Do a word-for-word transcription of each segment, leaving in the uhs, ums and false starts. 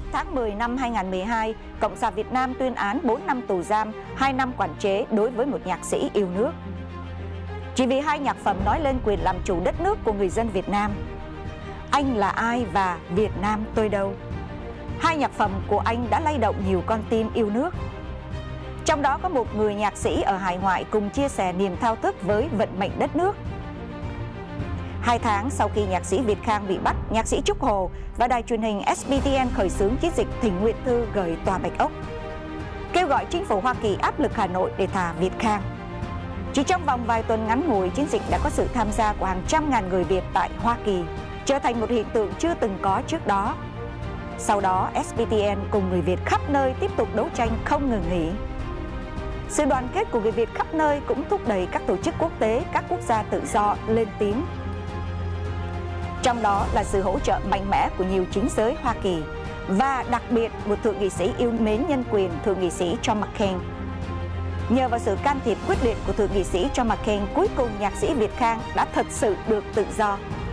tháng mười năm hai nghìn không trăm mười hai, Cộng sản Việt Nam tuyên án bốn năm tù giam, hai năm quản chế đối với một nhạc sĩ yêu nước. Chỉ vì hai nhạc phẩm nói lên quyền làm chủ đất nước của người dân Việt Nam. Anh là ai và Việt Nam tôi đâu? Hai nhạc phẩm của anh đã lay động nhiều con tim yêu nước. Trong đó có một người nhạc sĩ ở hải ngoại cùng chia sẻ niềm thao thức với vận mệnh đất nước. Hai tháng sau khi nhạc sĩ Việt Khang bị bắt, nhạc sĩ Trúc Hồ và đài truyền hình ét bê tê en khởi xướng chiến dịch thỉnh nguyện thư gửi Tòa Bạch Ốc, kêu gọi chính phủ Hoa Kỳ áp lực Hà Nội để thả Việt Khang. Chỉ trong vòng vài tuần ngắn ngủi, chiến dịch đã có sự tham gia của hàng trăm ngàn người Việt tại Hoa Kỳ, trở thành một hiện tượng chưa từng có trước đó. Sau đó, ét bê tê en cùng người Việt khắp nơi tiếp tục đấu tranh không ngừng nghỉ. Sự đoàn kết của người Việt khắp nơi cũng thúc đẩy các tổ chức quốc tế, các quốc gia tự do lên tiếng. Trong đó là sự hỗ trợ mạnh mẽ của nhiều chính giới Hoa Kỳ và đặc biệt một thượng nghị sĩ yêu mến nhân quyền, thượng nghị sĩ John McCain. Nhờ vào sự can thiệp quyết liệt của thượng nghị sĩ John McCain, cuối cùng nhạc sĩ Việt Khang đã thật sự được tự do.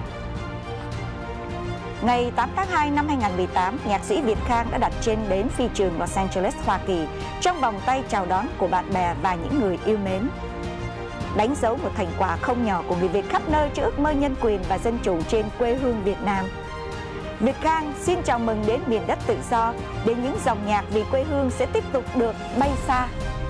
Ngày tám tháng hai năm hai nghìn không trăm mười tám, nhạc sĩ Việt Khang đã đặt chân đến phi trường Los Angeles, Hoa Kỳ trong vòng tay chào đón của bạn bè và những người yêu mến. Đánh dấu một thành quả không nhỏ của người Việt khắp nơi cho ước mơ nhân quyền và dân chủ trên quê hương Việt Nam. Việt Khang xin chào mừng đến miền đất tự do, để những dòng nhạc vì quê hương sẽ tiếp tục được bay xa.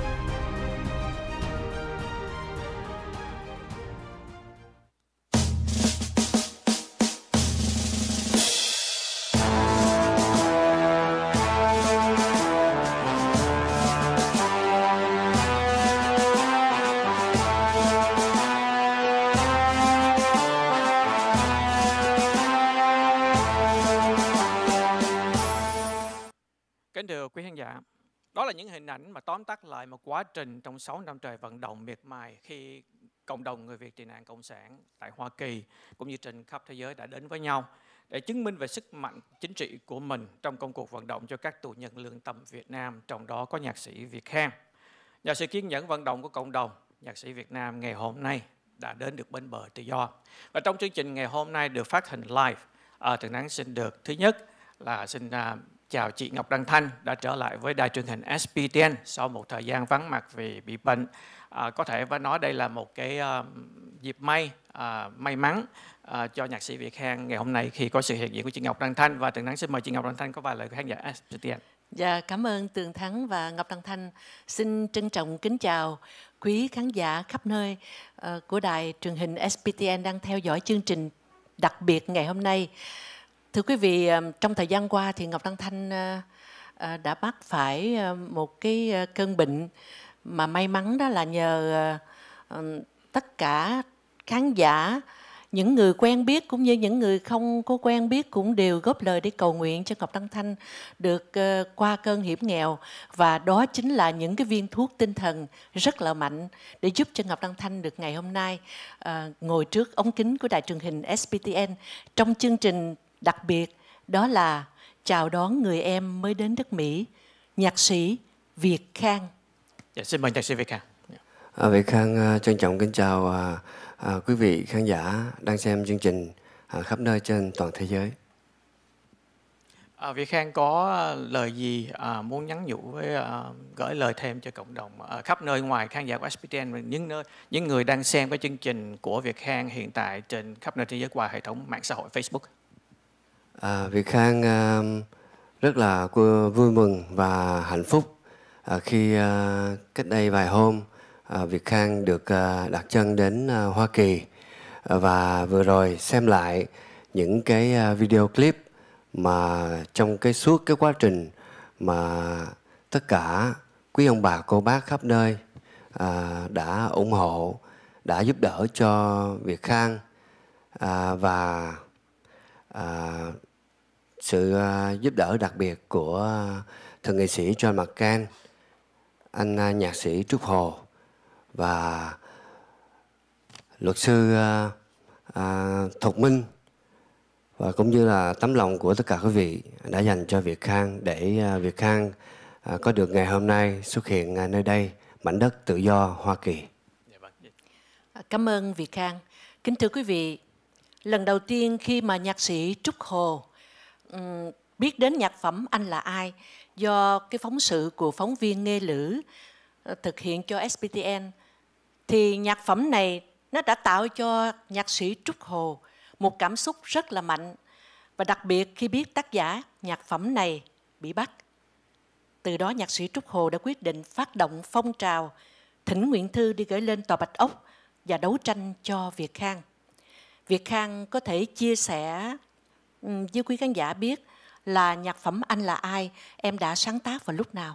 Kính thưa quý khán giả, đó là những hình ảnh mà tóm tắt lại một quá trình trong sáu năm trời vận động miệt mài khi cộng đồng người Việt tị nạn Cộng sản tại Hoa Kỳ cũng như trên khắp thế giới đã đến với nhau để chứng minh về sức mạnh chính trị của mình trong công cuộc vận động cho các tù nhân lương tâm Việt Nam, trong đó có nhạc sĩ Việt Khang. Nhờ sự kiên nhẫn vận động của cộng đồng, nhạc sĩ Việt Nam ngày hôm nay đã đến được bên bờ tự do. Và trong chương trình ngày hôm nay được phát hình live, à, Tường Nắng xin được thứ nhất là xin uh, chào chị Ngọc Đăng Thanh đã trở lại với đài truyền hình ét bê tê en sau một thời gian vắng mặt vì bị bệnh. À, có thể phải nói đây là một cái uh, dịp may, uh, may mắn uh, cho nhạc sĩ Việt Khang ngày hôm nay khi có sự hiện diện của chị Ngọc Đăng Thanh. Và Tường Nắng xin mời chị Ngọc Đăng Thanh có vài lời của khán giả ét bê tê en. Dạ, cảm ơn Tường Thắng và Ngọc Đăng Thanh. Xin trân trọng kính chào quý khán giả khắp nơi uh, của đài truyền hình ét bê tê en đang theo dõi chương trình đặc biệt ngày hôm nay. Thưa quý vị, trong thời gian qua thì Ngọc Đăng Thanh đã mắc phải một cái cơn bệnh mà may mắn đó là nhờ tất cả khán giả, những người quen biết cũng như những người không có quen biết cũng đều góp lời để cầu nguyện cho Ngọc Đăng Thanh được qua cơn hiểm nghèo. Và đó chính là những cái viên thuốc tinh thần rất là mạnh để giúp cho Ngọc Đăng Thanh được ngày hôm nay ngồi trước ống kính của đài truyền hình ét bê tê en trong chương trình đặc biệt, đó là chào đón người em mới đến đất Mỹ, nhạc sĩ Việt Khang. Dạ, xin mời nhạc sĩ Việt Khang. À, Việt Khang trân trọng kính chào à, à, quý vị khán giả đang xem chương trình à, khắp nơi trên toàn thế giới. À, Việt Khang có lời gì à, muốn nhắn nhủ với à, gửi lời thêm cho cộng đồng à, khắp nơi ngoài khán giả của ét bê tê en và những nơi những người đang xem cái chương trình của Việt Khang hiện tại trên khắp nơi thế giới qua hệ thống mạng xã hội Facebook? À, Việt Khang à, rất là vui mừng và hạnh phúc à, khi à, cách đây vài hôm à, Việt Khang được à, đặt chân đến à, Hoa Kỳ à, và vừa rồi xem lại những cái à, video clip mà trong cái suốt cái quá trình mà tất cả quý ông bà cô bác khắp nơi à, đã ủng hộ, đã giúp đỡ cho Việt Khang à, và à, sự à, giúp đỡ đặc biệt của thượng nghị sĩ John McCain, anh à, nhạc sĩ Trúc Hồ và luật sư à, à, Thục Minh, và cũng như là tấm lòng của tất cả quý vị đã dành cho Việt Khang để à, Việt Khang à, có được ngày hôm nay xuất hiện à, nơi đây, mảnh đất tự do Hoa Kỳ. Cảm ơn Việt Khang. Kính thưa quý vị, lần đầu tiên khi mà nhạc sĩ Trúc Hồ um, biết đến nhạc phẩm Anh Là Ai do cái phóng sự của phóng viên Nghê Lữ thực hiện cho ét pê tê en, thì nhạc phẩm này nó đã tạo cho nhạc sĩ Trúc Hồ một cảm xúc rất là mạnh. Và đặc biệt khi biết tác giả nhạc phẩm này bị bắt, từ đó nhạc sĩ Trúc Hồ đã quyết định phát động phong trào thỉnh nguyện thư đi gửi lên Tòa Bạch Ốc và đấu tranh cho Việt Khang. Việt Khang có thể chia sẻ với quý khán giả biết là nhạc phẩm Anh Là Ai em đã sáng tác vào lúc nào?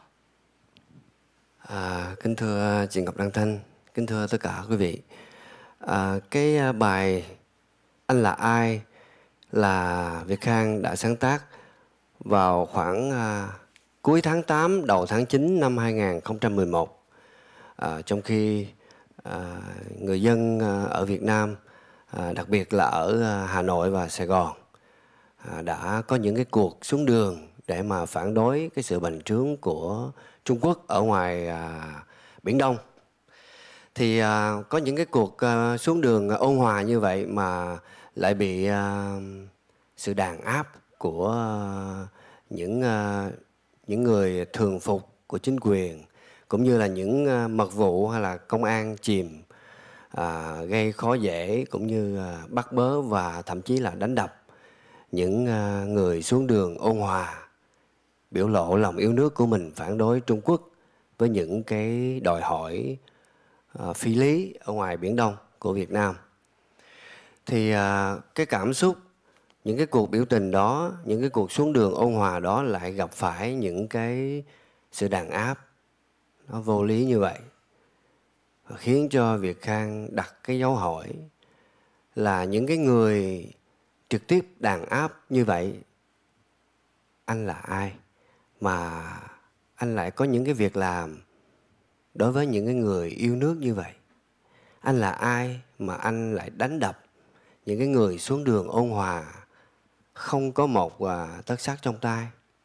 À, kính thưa chị Ngọc Đăng Thanh, kính thưa tất cả quý vị. À, cái bài Anh Là Ai là Việt Khang đã sáng tác vào khoảng à, cuối tháng tám, đầu tháng chín năm hai nghìn không trăm mười một. À, trong khi à, người dân à, ở Việt Nam, à, đặc biệt là ở à, Hà Nội và Sài Gòn, à, đã có những cái cuộc xuống đường để mà phản đối cái sự bành trướng của Trung Quốc ở ngoài à, Biển Đông. Thì à, có những cái cuộc à, xuống đường ôn hòa như vậy mà lại bị à, sự đàn áp của à, những à, những người thường phục của chính quyền, cũng như là những à, mật vụ hay là công an chìm, à, gây khó dễ, cũng như à, bắt bớ và thậm chí là đánh đập những à, người xuống đường ôn hòa, biểu lộ lòng yêu nước của mình, phản đối Trung Quốc với những cái đòi hỏi à, phi lý ở ngoài Biển Đông của Việt Nam. Thì à, cái cảm xúc, những cái cuộc biểu tình đó, những cái cuộc xuống đường ôn hòa đó lại gặp phải những cái sự đàn áp nó vô lý như vậy, và khiến cho Việt Khang đặt cái dấu hỏi là những cái người trực tiếp đàn áp như vậy, anh là ai mà anh lại có những cái việc làm đối với những cái người yêu nước như vậy? Anh là ai mà anh lại đánh đập những cái người xuống đường ôn hòa, không có một uh, tấc sắt trong tay?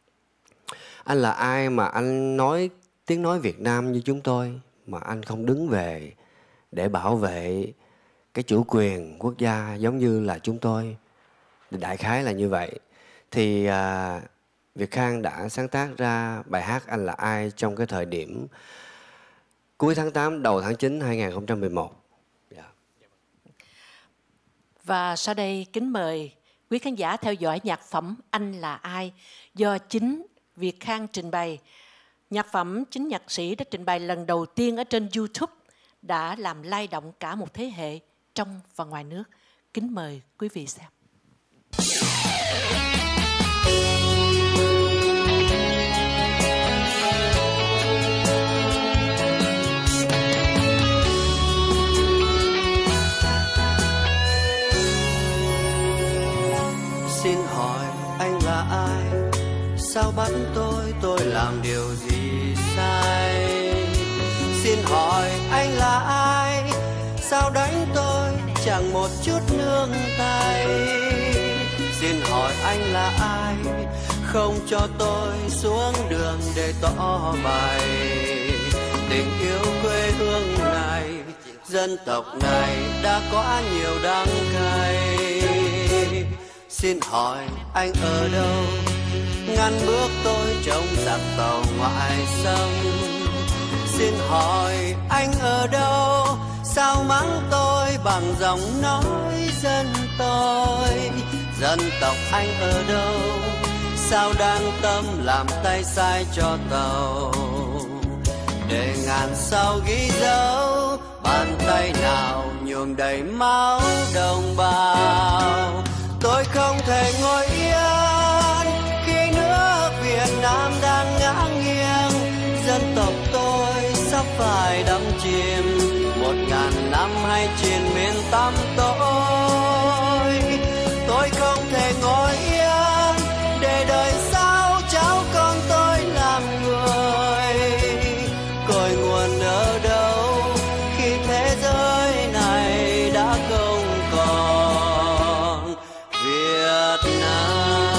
Anh là ai mà anh nói tiếng nói Việt Nam như chúng tôi mà anh không đứng về để bảo vệ cái chủ quyền quốc gia giống như là chúng tôi? Đại khái là như vậy. Thì uh, Việt Khang đã sáng tác ra bài hát Anh Là Ai trong cái thời điểm cuối tháng tám, đầu tháng chín hai nghìn không trăm mười một. Yeah. Và sau đây kính mời quý khán giả theo dõi nhạc phẩm Anh Là Ai do chính Việt Khang trình bày. Nhạc phẩm chính nhạc sĩ đã trình bày lần đầu tiên ở trên YouTube, đã làm lay động cả một thế hệ trong và ngoài nước. Kính mời quý vị xem. Xin hỏi anh là ai? Sao bắt tôi, tôi làm điều gì sai? Xin hỏi anh là ai? Sao đánh tôi chẳng một chút nương tay? Xin hỏi anh là ai? Không cho tôi xuống đường để tỏ bày tình yêu quê hương này, dân tộc này đã có nhiều đắng cay. Xin hỏi anh ở đâu? Ngăn bước tôi trong giặc tàu ngoại xâm. Xin hỏi anh ở đâu? Sao mắng tôi bằng giọng nói dân tôi? Dân tộc anh ở đâu? Sao đang tâm làm tay sai cho tàu? Để ngàn sao ghi dấu, bàn tay nào nhuộm đầy máu đồng bào. Tôi không thể ngồi yên khi nước Việt Nam đang ngã nghiêng. Dân tộc tôi sắp phải đắm chìm một ngàn năm hay triền miên tăm tối. Tôi không thể ngồi yên để đời sau cháu con tôi làm người. Cội nguồn ở đâu khi thế giới này đã không còn Việt Nam?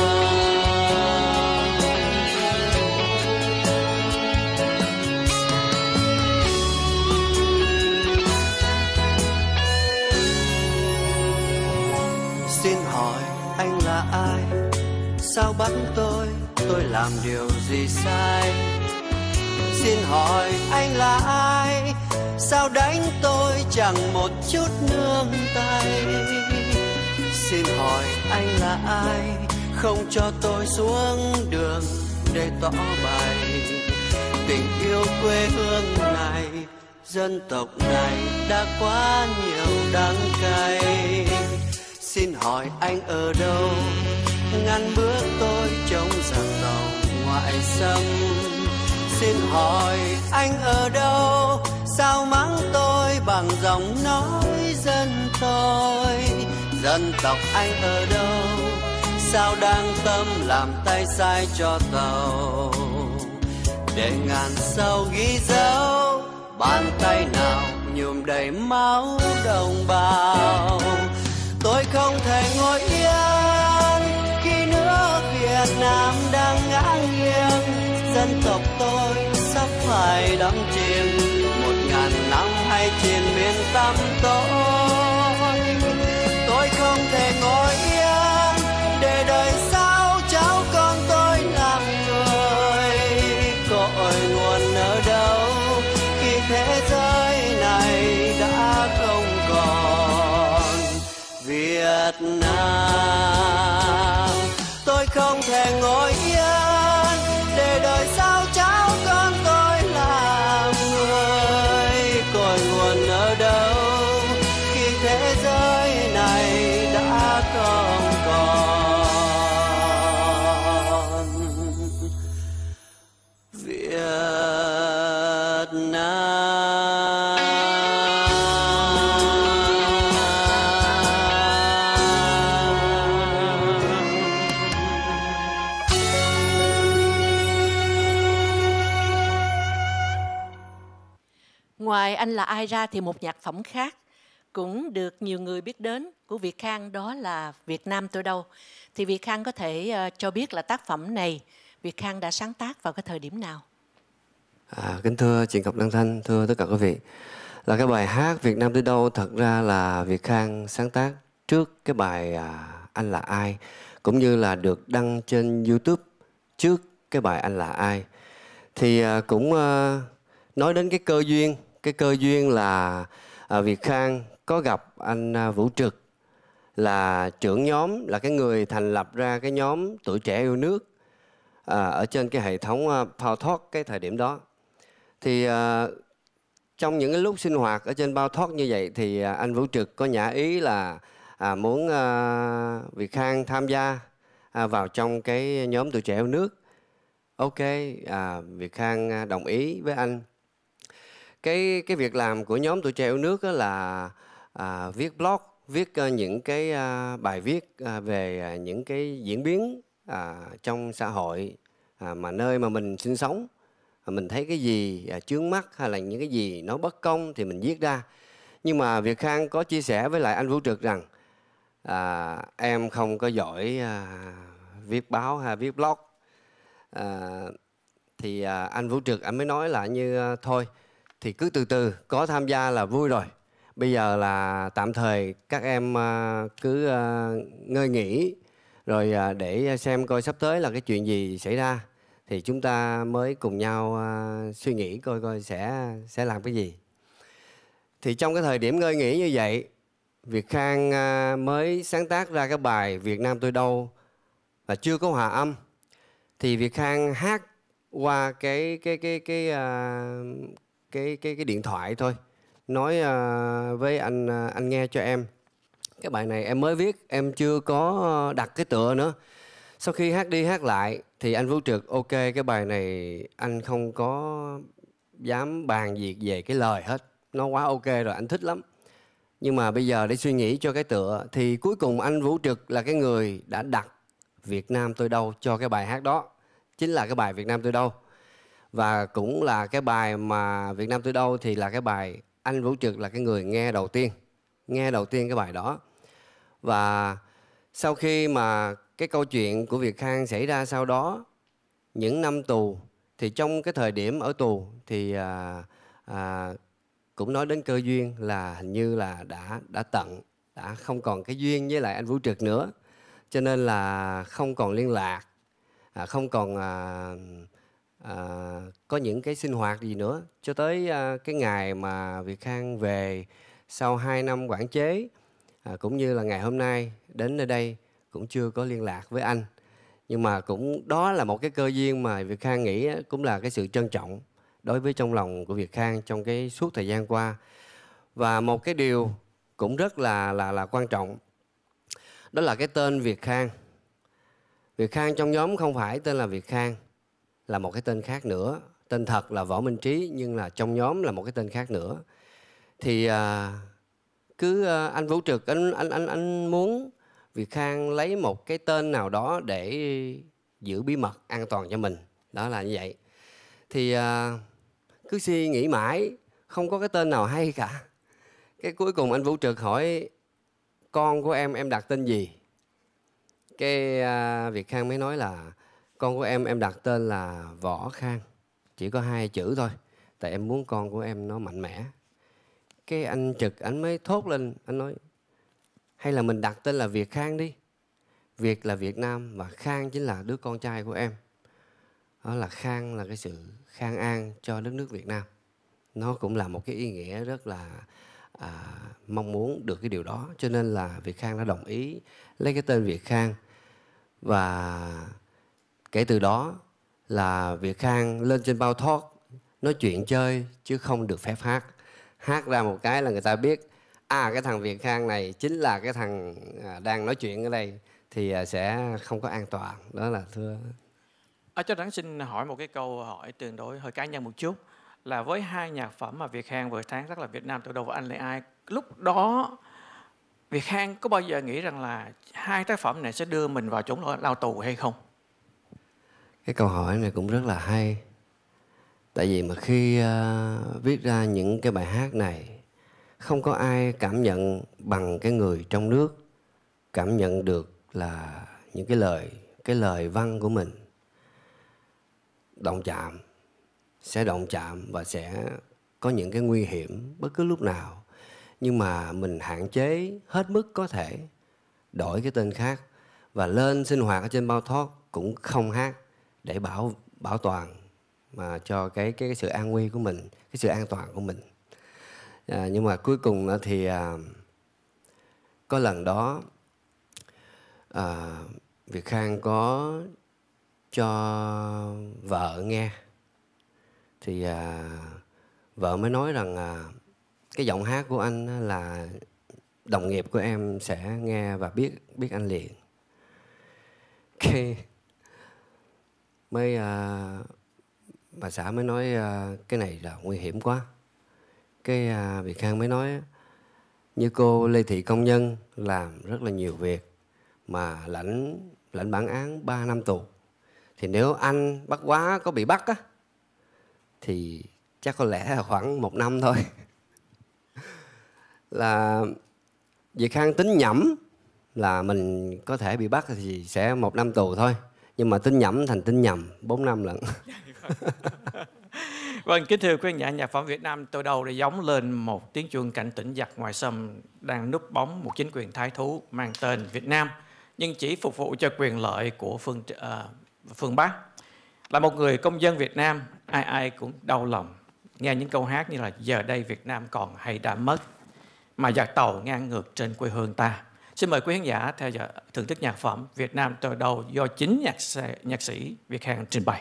Xin hỏi anh là ai? Sao bắt tôi tôi làm điều gì sai. Xin hỏi anh là ai, sao đánh tôi chẳng một chút nương tay. Xin hỏi anh là ai, không cho tôi xuống đường để tỏ bày tình yêu quê hương này. Dân tộc này đã quá nhiều đắng cay. Xin hỏi anh ở đâu, ngăn bước tôi chống giặc tàu ngoại xâm. Xin hỏi anh ở đâu, sao mắng tôi bằng giọng nói dân tôi. Dân tộc anh ở đâu, sao đang tâm làm tay sai cho tàu. Để ngàn sau ghi dấu, bàn tay nào nhuộm đầy máu đồng bào. Tôi không thể ngồi yên khi nước Việt Nam đang ngã nghiêng. Dân tộc tôi sắp phải đắm chìm một ngàn năm hay trên miền tăm tối. Tôi không thể ngồi yên để đời sau cháu con tôi làm người. Cội nguồn ở đâu khi thế giới này đã không còn Việt Nam. Tôi không thể ngồi yên để đời sau cháu con tôi làm người. Cội nguồn ở đâu khi thế giới này đã không còn Việt Nam. Ngoài Anh là ai ra thì một nhạc phẩm khác cũng được nhiều người biết đến của Việt Khang, đó là Việt Nam tôi đâu. Thì Việt Khang có thể uh, cho biết là tác phẩm này Việt Khang đã sáng tác vào cái thời điểm nào? À, kính thưa chị Ngọc Đăng Thanh, thưa tất cả quý vị, là cái bài hát Việt Nam tôi đâu thật ra là Việt Khang sáng tác trước cái bài à, Anh là ai, cũng như là được đăng trên YouTube trước cái bài Anh là ai. Thì à, cũng à, nói đến cái cơ duyên, cái cơ duyên là à, Việt Khang có gặp anh à, Vũ Trực, là trưởng nhóm, là cái người thành lập ra cái nhóm Tuổi Trẻ Yêu Nước à, ở trên cái hệ thống uh, Power Talk cái thời điểm đó. Thì uh, trong những cái lúc sinh hoạt ở trên Power Talk như vậy thì uh, anh Vũ Trực có nhã ý là à, muốn uh, Việt Khang tham gia à, vào trong cái nhóm Tuổi Trẻ Yêu Nước. Ok, à, Việt Khang đồng ý với anh. Cái cái việc làm của nhóm Tuổi Trẻ Yêu Nước là à, viết blog, viết uh, những cái uh, bài viết uh, về uh, những cái diễn biến uh, trong xã hội uh, mà nơi mà mình sinh sống. Uh, mình thấy cái gì uh, chướng mắt hay là những cái gì nó bất công thì mình viết ra. Nhưng mà Việt Khang có chia sẻ với lại anh Vũ Trực rằng uh, em không có giỏi uh, viết báo hay viết blog. Uh, thì uh, anh Vũ Trực anh mới nói là như uh, thôi thì cứ từ từ, có tham gia là vui rồi. Bây giờ là tạm thời các em uh, cứ uh, ngơi nghỉ rồi uh, để xem coi sắp tới là cái chuyện gì xảy ra thì chúng ta mới cùng nhau uh, suy nghĩ coi coi sẽ sẽ làm cái gì. Thì trong cái thời điểm ngơi nghỉ như vậy, Việt Khang uh, mới sáng tác ra cái bài Việt Nam tôi đâu và chưa có hòa âm. Thì Việt Khang hát qua cái cái cái cái uh, cái cái cái điện thoại thôi, nói uh, với anh uh, anh nghe cho em. Cái bài này em mới viết, em chưa có đặt cái tựa nữa. Sau khi hát đi hát lại thì anh Vũ Trực ok, cái bài này anh không có dám bàn việc về cái lời hết, nó quá ok rồi, anh thích lắm. Nhưng mà bây giờ để suy nghĩ cho cái tựa thì cuối cùng anh Vũ Trực là cái người đã đặt Việt Nam tôi đâu cho cái bài hát đó, chính là cái bài Việt Nam tôi đâu. Và cũng là cái bài mà Việt Nam tôi đâu thì là cái bài anh Vũ Trực là cái người nghe đầu tiên, nghe đầu tiên cái bài đó. Và sau khi mà cái câu chuyện của Việt Khang xảy ra sau đó, những năm tù, thì trong cái thời điểm ở tù thì à, à, cũng nói đến cơ duyên là hình như là đã đã tận, đã không còn cái duyên với lại anh Vũ Trực nữa, cho nên là không còn liên lạc. à, không còn à, à, có những cái sinh hoạt gì nữa, cho tới à, cái ngày mà Việt Khang về sau hai năm quản chế, à, cũng như là ngày hôm nay đến nơi đây cũng chưa có liên lạc với anh. Nhưng mà cũng đó là một cái cơ duyên mà Việt Khang nghĩ cũng là cái sự trân trọng đối với trong lòng của Việt Khang trong cái suốt thời gian qua. Và một cái điều cũng rất là là là quan trọng, đó là cái tên Việt Khang. Việt Khang trong nhóm không phải tên là Việt Khang, là một cái tên khác nữa. Tên thật là Võ Minh Trí, nhưng là trong nhóm là một cái tên khác nữa. Thì à, cứ à, anh Vũ Trực anh anh anh anh muốn Việt Khang lấy một cái tên nào đó để giữ bí mật an toàn cho mình, đó là như vậy. Thì à, cứ suy nghĩ mãi không có cái tên nào hay cả. Cái cuối cùng anh Vũ Trực hỏi con của em em đặt tên gì? Cái à, Việt Khang mới nói là con của em em đặt tên là Võ Khang, chỉ có hai chữ thôi, tại em muốn con của em nó mạnh mẽ. Cái anh Trực anh mới thốt lên, anh nói hay là mình đặt tên là Việt Khang đi. Việt là Việt Nam và Khang chính là đứa con trai của em. Đó là Khang là cái sự khang an cho đất nước Việt Nam. Nó cũng là một cái ý nghĩa rất là à, mong muốn được cái điều đó. Cho nên là Việt Khang đã đồng ý lấy cái tên Việt Khang. Và kể từ đó là Việt Khang lên trên Bao Talk nói chuyện chơi chứ không được phép hát. Hát ra một cái là người ta biết à cái thằng Việt Khang này chính là cái thằng đang nói chuyện ở đây, thì sẽ không có an toàn. Đó là thưa. À, cho Đặng xin hỏi một cái câu hỏi tương đối hơi cá nhân một chút, là với hai nhạc phẩm mà Việt Khang vừa sáng tác là Việt Nam Từ Đầu và Anh Là Ai, lúc đó Việt Khang có bao giờ nghĩ rằng là hai tác phẩm này sẽ đưa mình vào chốn lao tù hay không? Cái câu hỏi này cũng rất là hay. Tại vì mà khi uh, viết ra những cái bài hát này, không có ai cảm nhận bằng cái người trong nước cảm nhận được là những cái lời cái lời văn của mình động chạm, sẽ động chạm và sẽ có những cái nguy hiểm bất cứ lúc nào. Nhưng mà mình hạn chế hết mức có thể, đổi cái tên khác và lên sinh hoạt ở trên Bao Talk cũng không hát để bảo bảo toàn mà cho cái cái, cái sự an nguy của mình, cái sự an toàn của mình. À, nhưng mà cuối cùng thì à, có lần đó à, Việt Khang có cho vợ nghe, thì à, vợ mới nói rằng à, cái giọng hát của anh là đồng nghiệp của em sẽ nghe và biết biết anh liền. Cái mới à, bà xã mới nói à, cái này là nguy hiểm quá. Cái à, Việt Khang mới nói như cô Lê Thị Công Nhân làm rất là nhiều việc mà lãnh lãnh bản án ba năm tù, thì nếu anh bắt quá có bị bắt á thì chắc có lẽ là khoảng một năm thôi. Là Việt Khang tính nhẩm là mình có thể bị bắt thì sẽ một năm tù thôi, nhưng mà tính nhẩm thành tính nhầm bốn năm lận. Vâng, kính thưa quý khán giả, nhạc phẩm Việt Nam Từ Đầu đã giống lên một tiếng chuông cảnh tỉnh giặc ngoại xâm đang núp bóng một chính quyền thái thú mang tên Việt Nam, nhưng chỉ phục vụ cho quyền lợi của phương uh, phương Bắc. Là một người công dân Việt Nam, ai ai cũng đau lòng nghe những câu hát như là giờ đây Việt Nam còn hay đã mất, mà giặc tàu ngang ngược trên quê hương ta. Xin mời quý khán giả theo dõi thưởng thức nhạc phẩm Việt Nam Từ Đầu do chính nhạc sĩ, nhạc sĩ Việt Khang trình bày.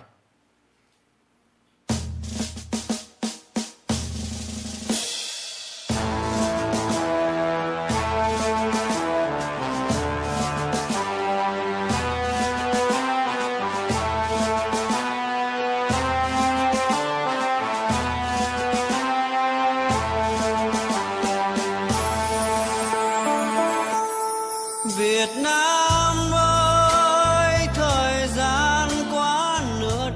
Việt Nam ơi, thời gian quá nửa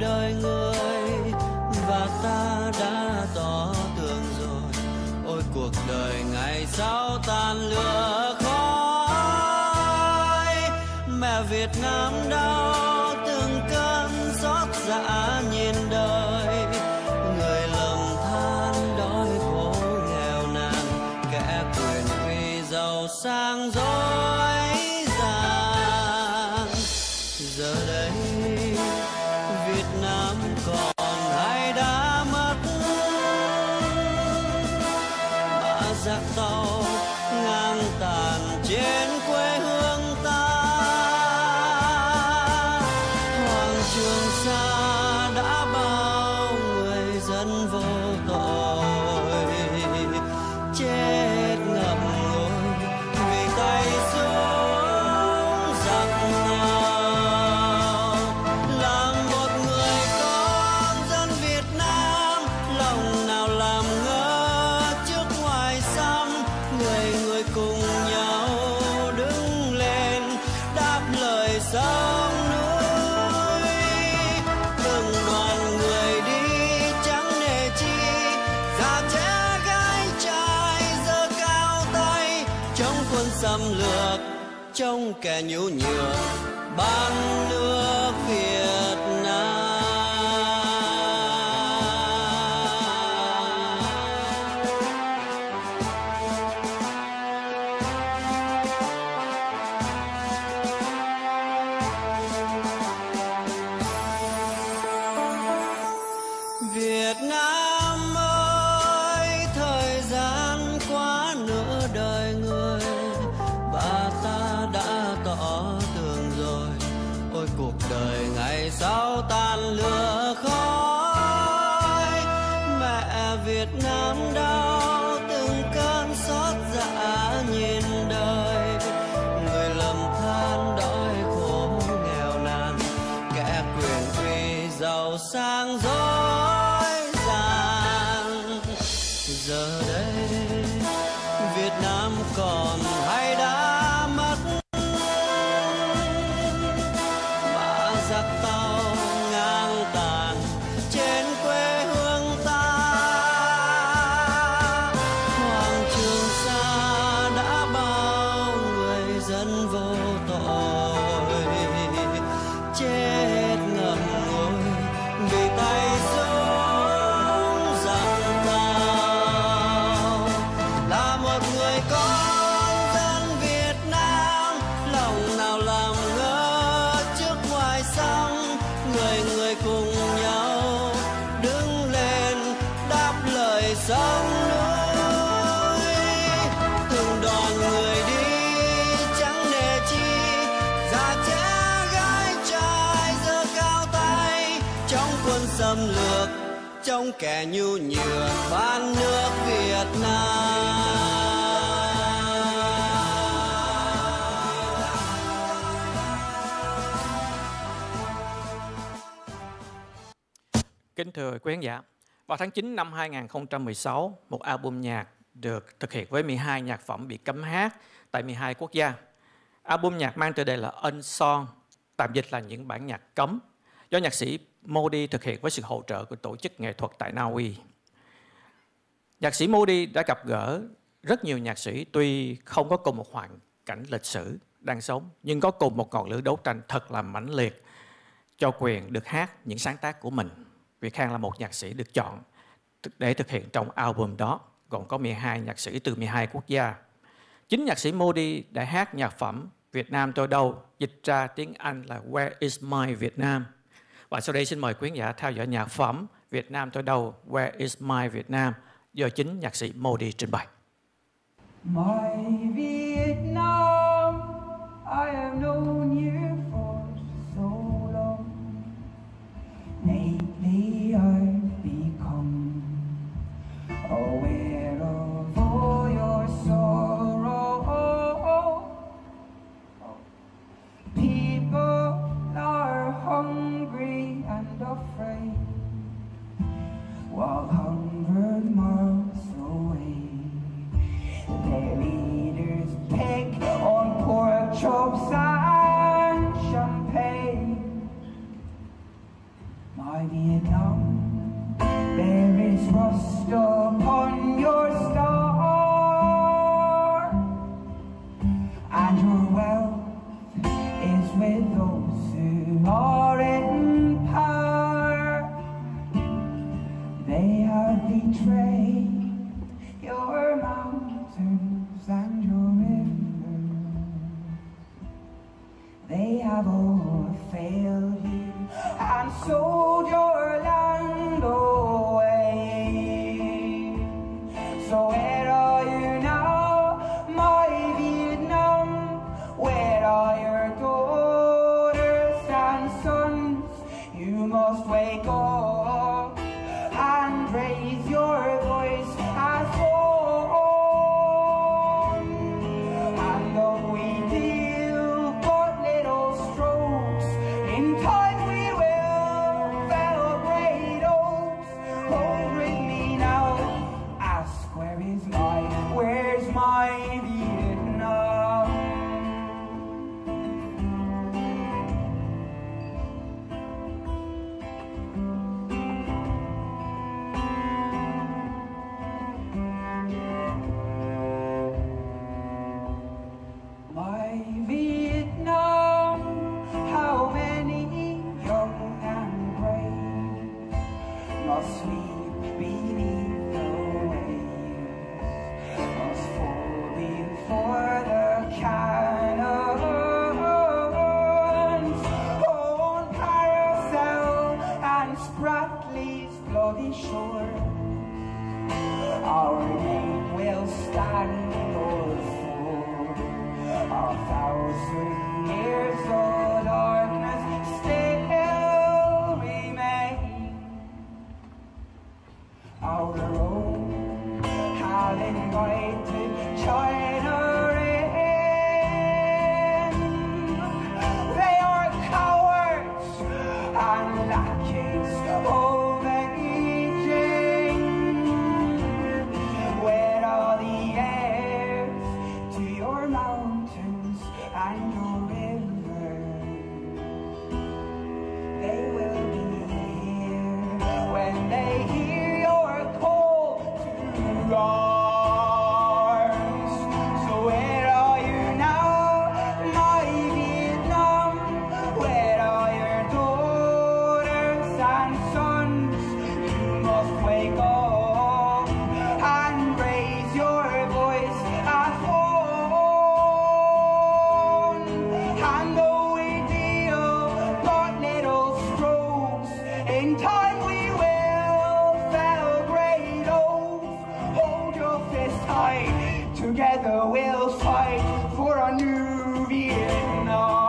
trong kẻ nhu nhược ban nước Việt Nam. Việt Nam ơi, thời gian qua nửa đời người, và ta đã tỏ tường rồi. Ôi cuộc đời ngày sau tan lửa khói, mẹ Việt Nam đau từng cơn xót dạ nhìn đời. Người lầm than đói khổ nghèo nàn, kẻ quyền uy giàu sang dối gian. Giờ đây Việt Nam còn hay đã mất, mà giặc tàu ngang tàn trên quê hương ta. Hoàng Trường Sa đã bao người dân vô tội chết ngậm ngùi vì tay súng giặc tàu. Là một người con dân Việt Nam, lòng nào làm ngơ trước ngoài sông. Người người cùng nhau đứng lên đáp lời sông núi. Từng đoàn người đi chẳng nề chi, già trẻ gái trai giơ cao tay. Trong quân xâm lược, trong kẻ nhu nhược ban nước Việt Nam. Kính thưa quý khán giả, vào tháng chín năm hai nghìn không trăm mười sáu, một album nhạc được thực hiện với mười hai nhạc phẩm bị cấm hát tại mười hai quốc gia. Album nhạc mang tựa đề là Unsung, tạm dịch là những bản nhạc cấm, do nhạc sĩ Modi thực hiện với sự hỗ trợ của tổ chức nghệ thuật tại Na Uy. Nhạc sĩ Modi đã gặp gỡ rất nhiều nhạc sĩ tuy không có cùng một hoàn cảnh lịch sử đang sống, nhưng có cùng một ngọn lửa đấu tranh thật là mãnh liệt cho quyền được hát những sáng tác của mình. Việt Khang là một nhạc sĩ được chọn để thực hiện trong album đó, gồm có mười hai nhạc sĩ từ mười hai quốc gia. Chính nhạc sĩ Modi đã hát nhạc phẩm Việt Nam tôi đâu, dịch ra tiếng Anh là Where is my Vietnam. Và sau đây xin mời quý khán giả theo dõi nhạc phẩm Việt Nam tôi đâu, Where is my Vietnam do chính nhạc sĩ Modi trình bày. My Vietnam, I have known you for so long. Lately I've become aware of all your sorrow. People are hungry and afraid, while hundred miles away their leaders pick on pork chops and champagne. My Vietnam, there is rust upon your star, and your wealth is with those who are in power. They have betrayed your mountains and your rivers. They have all failed you and sold your land away. So where are you now, my Vietnam? Where are your daughters and sons? You must wake up and raise your voice as one. And though we deal but little strokes, in time we will celebrate oaks. Hold with me now, ask where is my, where's my Vietnam? asleep beneath the waves, must fall before the cannons. On Carousel and Spratley's bloody shore, our name will stand or fall. A thousand years of darkness still remain. Our own have invited China in. They are cowards and lackeys of aging. Where are the heirs to your mountains and your rivers? They will be here when they hear your call to arms. So where are you now, my Vietnam? Where are your daughters and sons? You must wake up and raise your voice as one. And though we deal but little strokes, in time we will fell great oaks. Hold your fist tight, together we'll fight for a new Vietnam.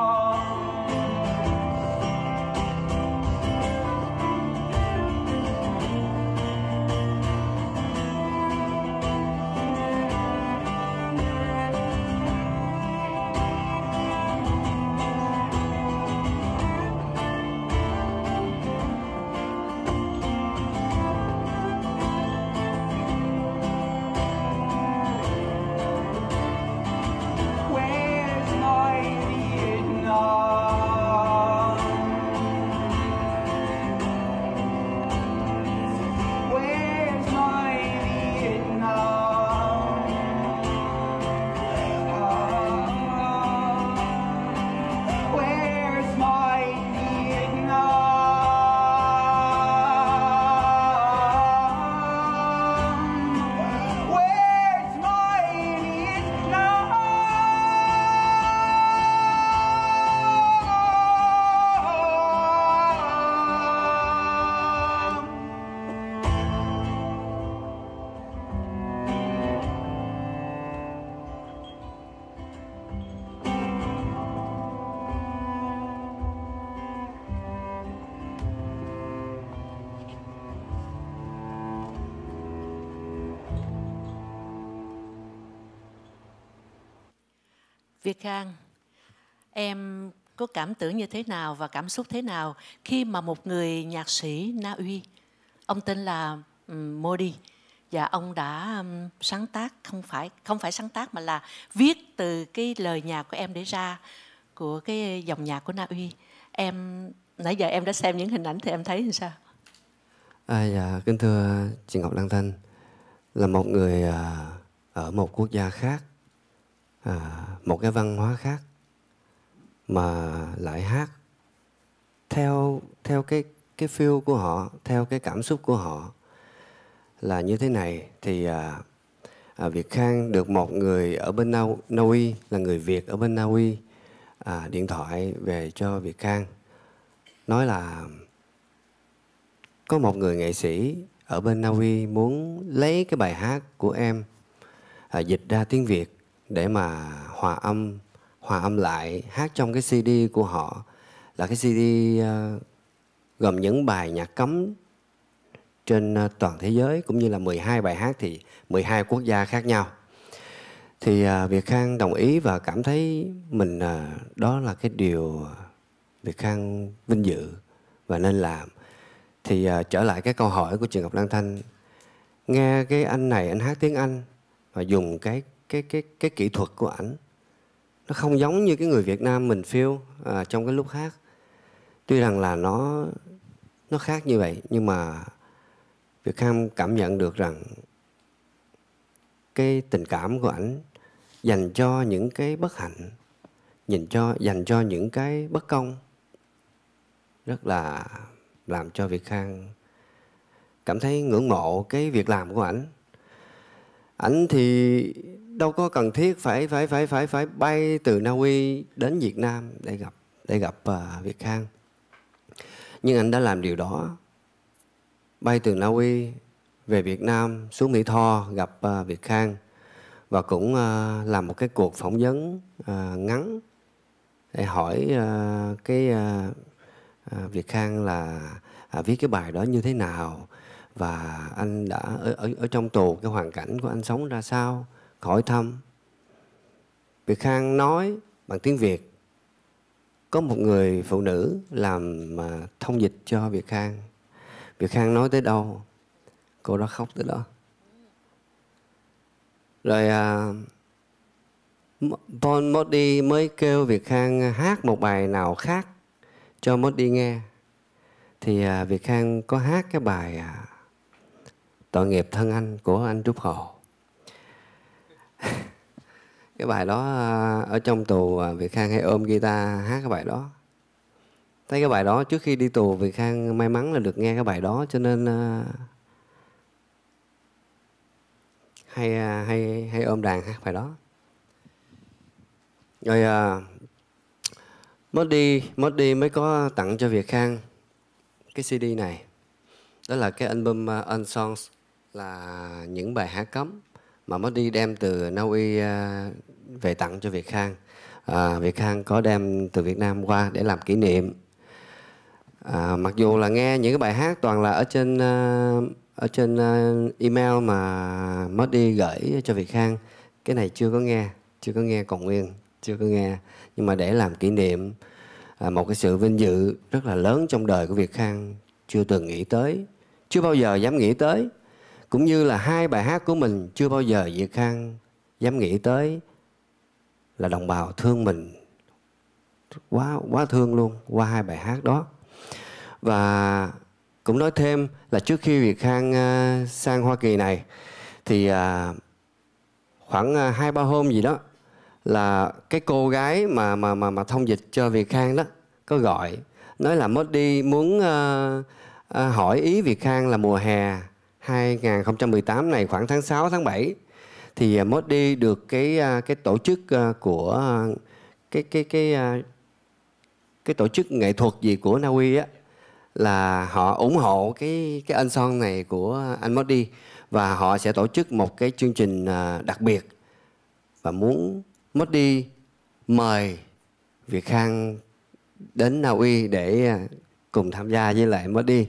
Where's my Vietnam? Where's my Vietnam? Ah, where's my Vietnam? Where's my Vietnam? Việt Khang, em có cảm tưởng như thế nào và cảm xúc thế nào khi mà một người nhạc sĩ Na Uy, ông tên là um, Modi, và ông đã um, sáng tác, không phải không phải sáng tác mà là viết từ cái lời nhạc của em để ra của cái dòng nhạc của Na Uy. Em nãy giờ em đã xem những hình ảnh thì em thấy như sao? À, dạ, kính thưa chị Ngọc Lan Thanh, là một người à, ở một quốc gia khác, à, một cái văn hóa khác, mà lại hát theo theo cái cái feel của họ, theo cái cảm xúc của họ là như thế này, thì à, à, Việt Khang được một người ở bên Na, Na Uy, là người Việt ở bên Na Uy, à, điện thoại về cho Việt Khang nói là có một người nghệ sĩ ở bên Na Uy muốn lấy cái bài hát của em à, dịch ra tiếng Việt để mà hòa âm hòa âm lại hát trong cái xê đê của họ, là cái xê đê uh, gồm những bài nhạc cấm trên uh, toàn thế giới, cũng như là mười hai bài hát thì mười hai quốc gia khác nhau. Thì uh, Việt Khang đồng ý và cảm thấy mình uh, đó là cái điều Việt Khang vinh dự và nên làm. Thì uh, trở lại cái câu hỏi của chị Ngọc Lan Thanh, nghe cái anh này anh hát tiếng Anh và dùng cái cái cái cái kỹ thuật của ảnh, nó không giống như cái người Việt Nam mình feel à, trong cái lúc hát. Tuy rằng là nó nó khác như vậy, nhưng mà Việt Khang cảm nhận được rằng cái tình cảm của ảnh dành cho những cái bất hạnh, dành cho dành cho những cái bất công, rất là làm cho Việt Khang cảm thấy ngưỡng mộ cái việc làm của ảnh. Ảnh thì đâu có cần thiết phải phải phải phải phải bay từ Na Uy đến Việt Nam để gặp để gặp uh, Việt Khang. Nhưng anh đã làm điều đó. Bay từ Na Uy về Việt Nam, xuống Mỹ Tho gặp uh, Việt Khang và cũng uh, làm một cái cuộc phỏng vấn uh, ngắn để hỏi uh, cái uh, uh, Việt Khang là uh, viết cái bài đó như thế nào, và anh đã ở, ở, ở trong tù, cái hoàn cảnh của anh sống ra sao, hỏi thăm. Việt Khang nói bằng tiếng Việt. Có một người phụ nữ làm mà thông dịch cho Việt Khang. Việt Khang nói tới đâu, cô đó khóc tới đó. Rồi à, Paul Moody mới kêu Việt Khang hát một bài nào khác cho Moody nghe. Thì à, Việt Khang có hát cái bài à, Tội nghiệp thân anh của anh Trúc Hồ. Cái bài đó à, ở trong tù à, Việt Khang hay ôm guitar hát cái bài đó. Thấy cái bài đó trước khi đi tù, Việt Khang may mắn là được nghe cái bài đó, cho nên uh, hay uh, hay hay ôm đàn hát bài đó. Rồi uh, Moody Moody mới có tặng cho Việt Khang cái xê đê này. Đó là cái album uh, Unsongs, là những bài hát cấm mà Moody đem từ Na Uy uh, về tặng cho Việt Khang. Uh, Việt Khang có đem từ Việt Nam qua để làm kỷ niệm. À, mặc dù là nghe những cái bài hát toàn là ở trên uh, ở trên uh, email mà Moody gửi cho Việt Khang, cái này chưa có nghe, chưa có nghe còn nguyên, chưa có nghe. Nhưng mà để làm kỷ niệm, à, một cái sự vinh dự rất là lớn trong đời của Việt Khang, chưa từng nghĩ tới, chưa bao giờ dám nghĩ tới. Cũng như là hai bài hát của mình, chưa bao giờ Việt Khang dám nghĩ tới là đồng bào thương mình quá quá thương luôn qua hai bài hát đó. Và cũng nói thêm là trước khi Việt Khang uh, sang Hoa Kỳ này thì uh, khoảng uh, hai ba hôm gì đó là cái cô gái mà mà mà mà thông dịch cho Việt Khang đó có gọi nói là Moody muốn uh, uh, hỏi ý Việt Khang là mùa hè hai không một tám này, khoảng tháng sáu tháng bảy thì uh, Moody được cái uh, cái tổ chức uh, của uh, cái cái cái uh, cái tổ chức nghệ thuật gì của Na Uy á, là họ ủng hộ cái cái Unsongs này của anh Moody, và họ sẽ tổ chức một cái chương trình đặc biệt và muốn Moody mời Việt Khang đến Na Uy để cùng tham gia với lại Moody.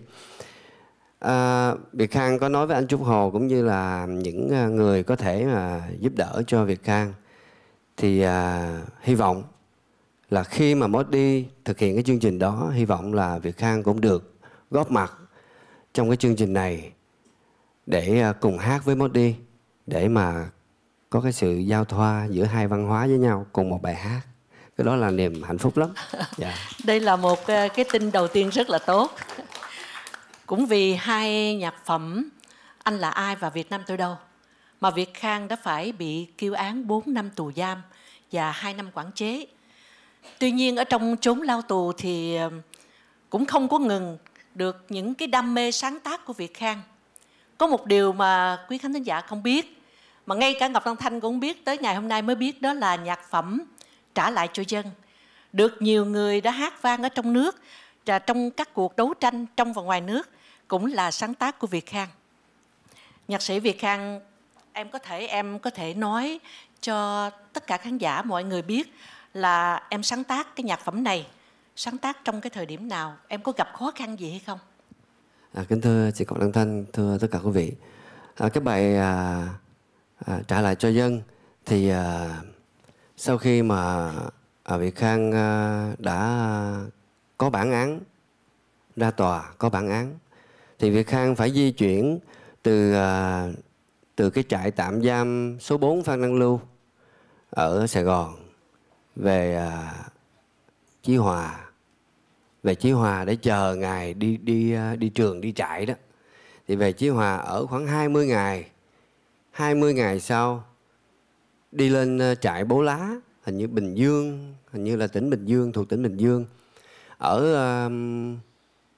À, Việt Khang có nói với anh Trúc Hồ cũng như là những người có thể mà giúp đỡ cho Việt Khang thì à, hy vọng là khi mà Moody thực hiện cái chương trình đó, hy vọng là Việt Khang cũng được góp mặt trong cái chương trình này để cùng hát với Moody, để mà có cái sự giao thoa giữa hai văn hóa với nhau cùng một bài hát. Cái đó là niềm hạnh phúc lắm. Yeah. Đây là một cái tin đầu tiên rất là tốt. Cũng vì hai nhạc phẩm Anh Là Ai và Việt Nam Tôi Đâu mà Việt Khang đã phải bị kêu án bốn năm tù giam và hai năm quản chế. Tuy nhiên ở trong chốn lao tù thì cũng không có ngừng được những cái đam mê sáng tác của Việt Khang. Có một điều mà quý khán thính giả không biết, mà ngay cả Ngọc Đăng Thanh cũng biết, tới ngày hôm nay mới biết, đó là nhạc phẩm Trả Lại Cho Dân được nhiều người đã hát vang ở trong nước và trong các cuộc đấu tranh trong và ngoài nước, cũng là sáng tác của Việt Khang. Nhạc sĩ Việt Khang, em có thể em có thể nói cho tất cả khán giả mọi người biết là em sáng tác cái nhạc phẩm này, sáng tác trong cái thời điểm nào, em có gặp khó khăn gì hay không? À, kính thưa chị Ngọc Đăng Thanh, thưa tất cả quý vị, à, cái bài à, à, Trả Lại Cho Dân thì à, sau khi mà à, Việt Khang à, đã có bản án, ra tòa có bản án, thì Việt Khang phải di chuyển từ à, từ cái trại tạm giam số bốn Phan Đăng Lưu ở Sài Gòn về à, Chí Hòa, về Chí Hòa để chờ ngày đi đi đi trường, đi trại đó. Thì về Chí Hòa ở khoảng hai mươi ngày. hai mươi ngày sau đi lên trại Bố Lá, hình như Bình Dương, hình như là tỉnh Bình Dương, thuộc tỉnh Bình Dương. Ở um,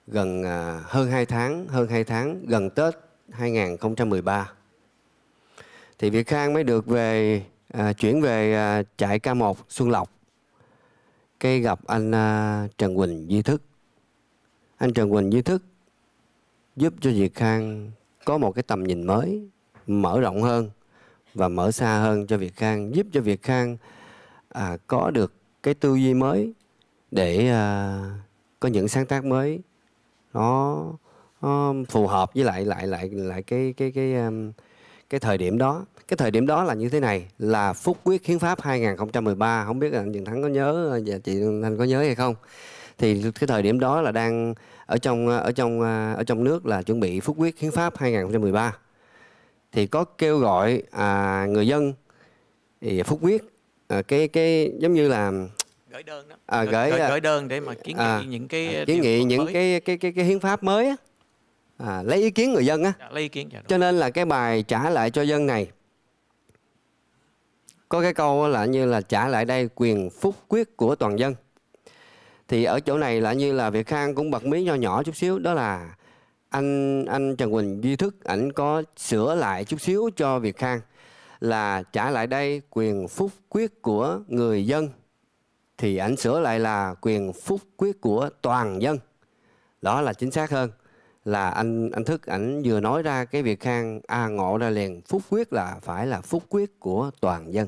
gần à, hơn hai tháng, hơn hai tháng gần Tết hai nghìn không trăm mười ba thì Việt Khang mới được về à, chuyển về à, trại K một Xuân Lộc. Cái gặp anh à, Trần Quỳnh Duy Thức. Anh Trần Quỳnh Duy Thức giúp cho Việt Khang có một cái tầm nhìn mới, mở rộng hơn và mở xa hơn cho Việt Khang, giúp cho Việt Khang à, có được cái tư duy mới để à, có những sáng tác mới nó, nó phù hợp với lại lại lại lại cái cái cái cái, cái thời điểm đó. Cái thời điểm đó là như thế này, là Phúc Quyết Hiến Pháp hai nghìn không trăm mười ba, không biết là anh Trần Thắng có nhớ và chị Thanh có nhớ hay không. Thì cái thời điểm đó là đang ở trong ở trong ở trong nước là chuẩn bị Phúc Quyết Hiến Pháp hai nghìn không trăm mười ba. Thì có kêu gọi à, người dân thì Phúc Quyết à, cái cái giống như là gửi đơn đó. À, gửi, gửi, gửi, gửi đơn để mà kiến nghị à, những cái kiến nghị những cái cái cái cái hiến pháp mới á, à, lấy ý kiến người dân á. Dạ, lấy ý kiến. Dạ, cho nên là cái bài trả lại cho dân này có cái câu là như là trả lại đây quyền phúc quyết của toàn dân. Thì ở chỗ này là như là Việt Khang cũng bật mí nho nhỏ chút xíu, đó là anh anh Trần Quỳnh Duy Thức ảnh có sửa lại chút xíu cho Việt Khang là trả lại đây quyền phúc quyết của người dân, thì ảnh sửa lại là quyền phúc quyết của toàn dân. Đó là chính xác hơn, là anh anh Thức ảnh vừa nói ra cái Việt Khang à ngộ ra liền, phúc quyết là phải là phúc quyết của toàn dân,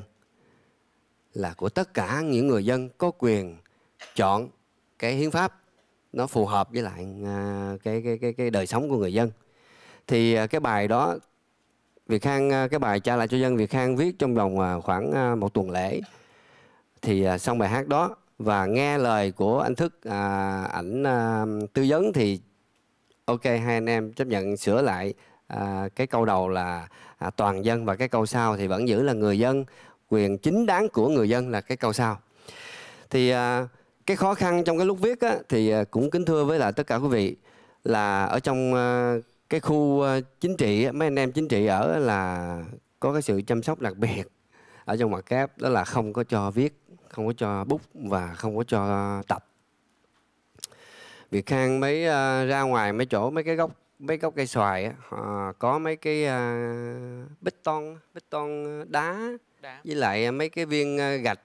là của tất cả những người dân có quyền chọn cái hiến pháp nó phù hợp với lại à, cái, cái cái cái đời sống của người dân. Thì à, cái bài đó Việt Khang à, cái bài trả lại cho dân Việt Khang viết trong vòng à, khoảng à, một tuần lễ. Thì à, xong bài hát đó và nghe lời của anh Thức à, ảnh à, tư vấn thì ok, hai anh em chấp nhận sửa lại à, cái câu đầu là à, toàn dân, và cái câu sau thì vẫn giữ là người dân, quyền chính đáng của người dân là cái câu sau. Thì à, cái khó khăn trong cái lúc viết á, thì à, cũng kính thưa với lại tất cả quý vị là ở trong à, cái khu à, chính trị, mấy anh em chính trị ở là có cái sự chăm sóc đặc biệt ở trong mặt kép, đó là không có cho viết, không có cho bút và không có cho tập. Việt Khang mới uh, ra ngoài mấy chỗ mấy cái gốc mấy gốc cây xoài á, uh, có mấy cái uh, bít ton bít ton đá, đá với lại mấy cái viên uh, gạch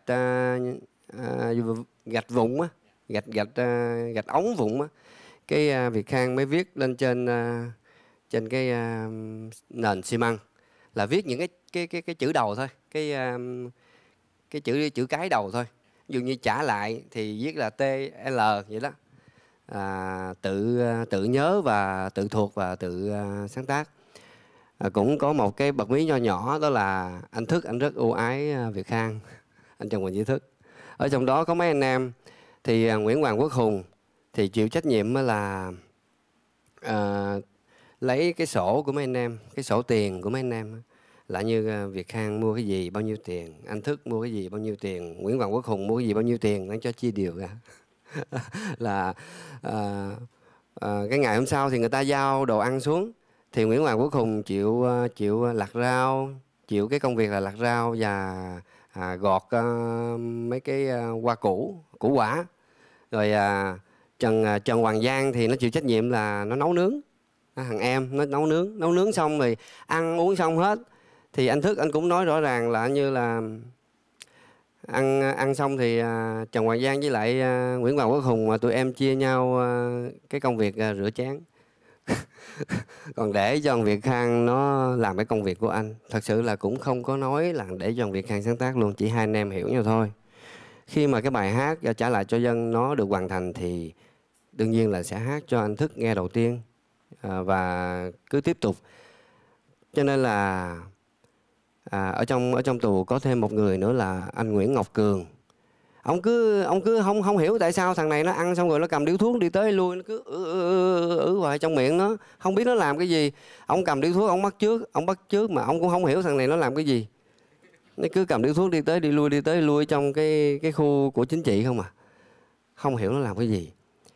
uh, uh, gạch vụn á, gạch gạch uh, gạch ống vụn á. Cái uh, Việt Khang mới viết lên trên uh, trên cái uh, nền xi măng, là viết những cái cái cái cái chữ đầu thôi, cái uh, cái chữ chữ cái đầu thôi. Ví dụ như trả lại thì viết là tê lờ vậy đó. À, tự tự nhớ và tự thuộc và tự uh, sáng tác. À, cũng có một cái bật mí nho nhỏ, đó là anh Thức anh rất ưu ái uh, Việt Khang, anh Trần Quỳnh Duy Thức. Ở trong đó có mấy anh em thì uh, Nguyễn Hoàng Quốc Hùng thì chịu trách nhiệm là uh, lấy cái sổ của mấy anh em, cái sổ tiền của mấy anh em, là như uh, Việt Khang mua cái gì bao nhiêu tiền, anh Thức mua cái gì bao nhiêu tiền, Nguyễn Hoàng Quốc Hùng mua cái gì bao nhiêu tiền, nó cho chia đều ra. Là à, à, cái ngày hôm sau thì người ta giao đồ ăn xuống, thì Nguyễn Hoàng Quốc Hùng chịu chịu lặt rau, chịu cái công việc là lặt rau và à, gọt à, mấy cái à, hoa củ củ quả. Rồi à, Trần Trần Hoàng Giang thì nó chịu trách nhiệm là nó nấu nướng, thằng em nó nấu nướng nấu nướng xong rồi ăn uống xong hết, thì anh Thức anh cũng nói rõ ràng là như là ăn ăn xong thì à, Trần Hoàng Giang với lại à, Nguyễn Hoàng Quốc Hùng mà tụi em chia nhau à, cái công việc à, rửa chén. Còn để cho thằng Việt Khang nó làm cái công việc của anh, thật sự là cũng không có nói là để cho thằng Việt Khang sáng tác luôn, chỉ hai anh em hiểu nhau thôi. Khi mà cái bài hát trả lại cho dân nó được hoàn thành thì đương nhiên là sẽ hát cho anh Thức nghe đầu tiên à, và cứ tiếp tục. Cho nên là À, ở trong ở trong tù có thêm một người nữa là anh Nguyễn Ngọc Cường. Ông cứ ông cứ không không hiểu tại sao thằng này nó ăn xong rồi nó cầm điếu thuốc đi tới lui, nó cứ ử, ử, ử hoài trong miệng nó, không biết nó làm cái gì. Ông cầm điếu thuốc ông bắt trước, ông bắt trước mà ông cũng không hiểu thằng này nó làm cái gì. Nó cứ cầm điếu thuốc đi tới đi lui đi tới đi lui trong cái cái khu của chính trị không à. Không hiểu nó làm cái gì.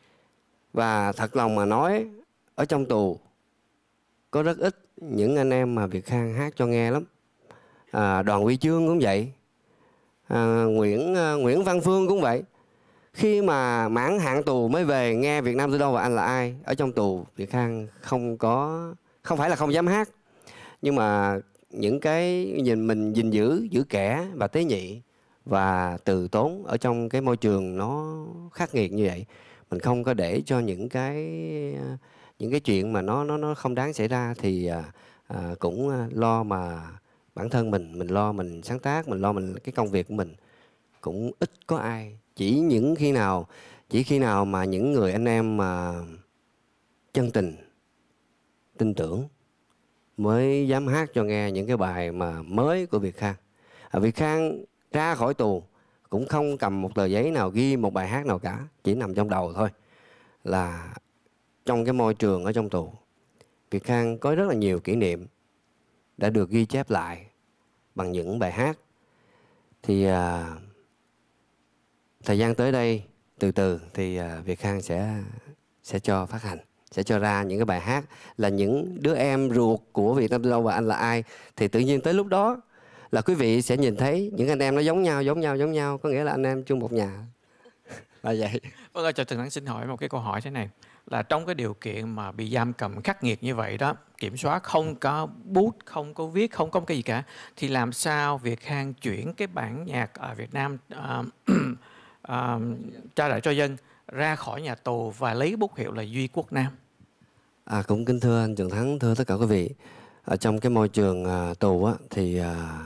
Và thật lòng mà nói, ở trong tù có rất ít những anh em mà Việt Khang hát cho nghe lắm. À, Đoàn Huy Chương cũng vậy, à, Nguyễn à, Nguyễn Văn Phương cũng vậy. Khi mà mãn hạn tù mới về nghe Việt Nam tôi đâu và anh là ai. Ở trong tù Việt Khang không có, không phải là không dám hát, nhưng mà những cái nhìn mình gìn giữ giữ kẻ và tế nhị và từ tốn ở trong cái môi trường nó khắc nghiệt như vậy, mình không có để cho những cái những cái chuyện mà nó nó nó không đáng xảy ra, thì à, à, cũng lo mà bản thân mình mình lo mình sáng tác, mình lo mình cái công việc của mình, cũng ít có ai. Chỉ những khi nào chỉ khi nào mà những người anh em mà chân tình tin tưởng mới dám hát cho nghe những cái bài mà mới của Việt Khang. À, Việt Khang ra khỏi tù cũng không cầm một tờ giấy nào ghi một bài hát nào cả, chỉ nằm trong đầu thôi. Là trong cái môi trường ở trong tù, Việt Khang có rất là nhiều kỷ niệm đã được ghi chép lại bằng những bài hát. Thì à, thời gian tới đây từ từ thì à, Việt Khang sẽ sẽ cho phát hành, sẽ cho ra những cái bài hát là những đứa em ruột của Việt Nam tôi đâu và anh là ai. Thì tự nhiên tới lúc đó là quý vị sẽ nhìn thấy những anh em nó giống nhau, giống nhau, giống nhau, có nghĩa là anh em chung một nhà. Là vậy. Vâng ơi, cho Tường Thắng xin hỏi một cái câu hỏi thế này. Là trong cái điều kiện mà bị giam cầm khắc nghiệt như vậy đó, kiểm soát không có bút, không có viết, không có cái gì cả, thì làm sao Việt Khang chuyển cái bản nhạc ở Việt Nam uh, uh, trả lại cho dân ra khỏi nhà tù và lấy bút hiệu là Duy Quốc Nam? À, cũng kính thưa anh Trường Thắng, thưa tất cả quý vị. Ở trong cái môi trường uh, tù á, thì uh,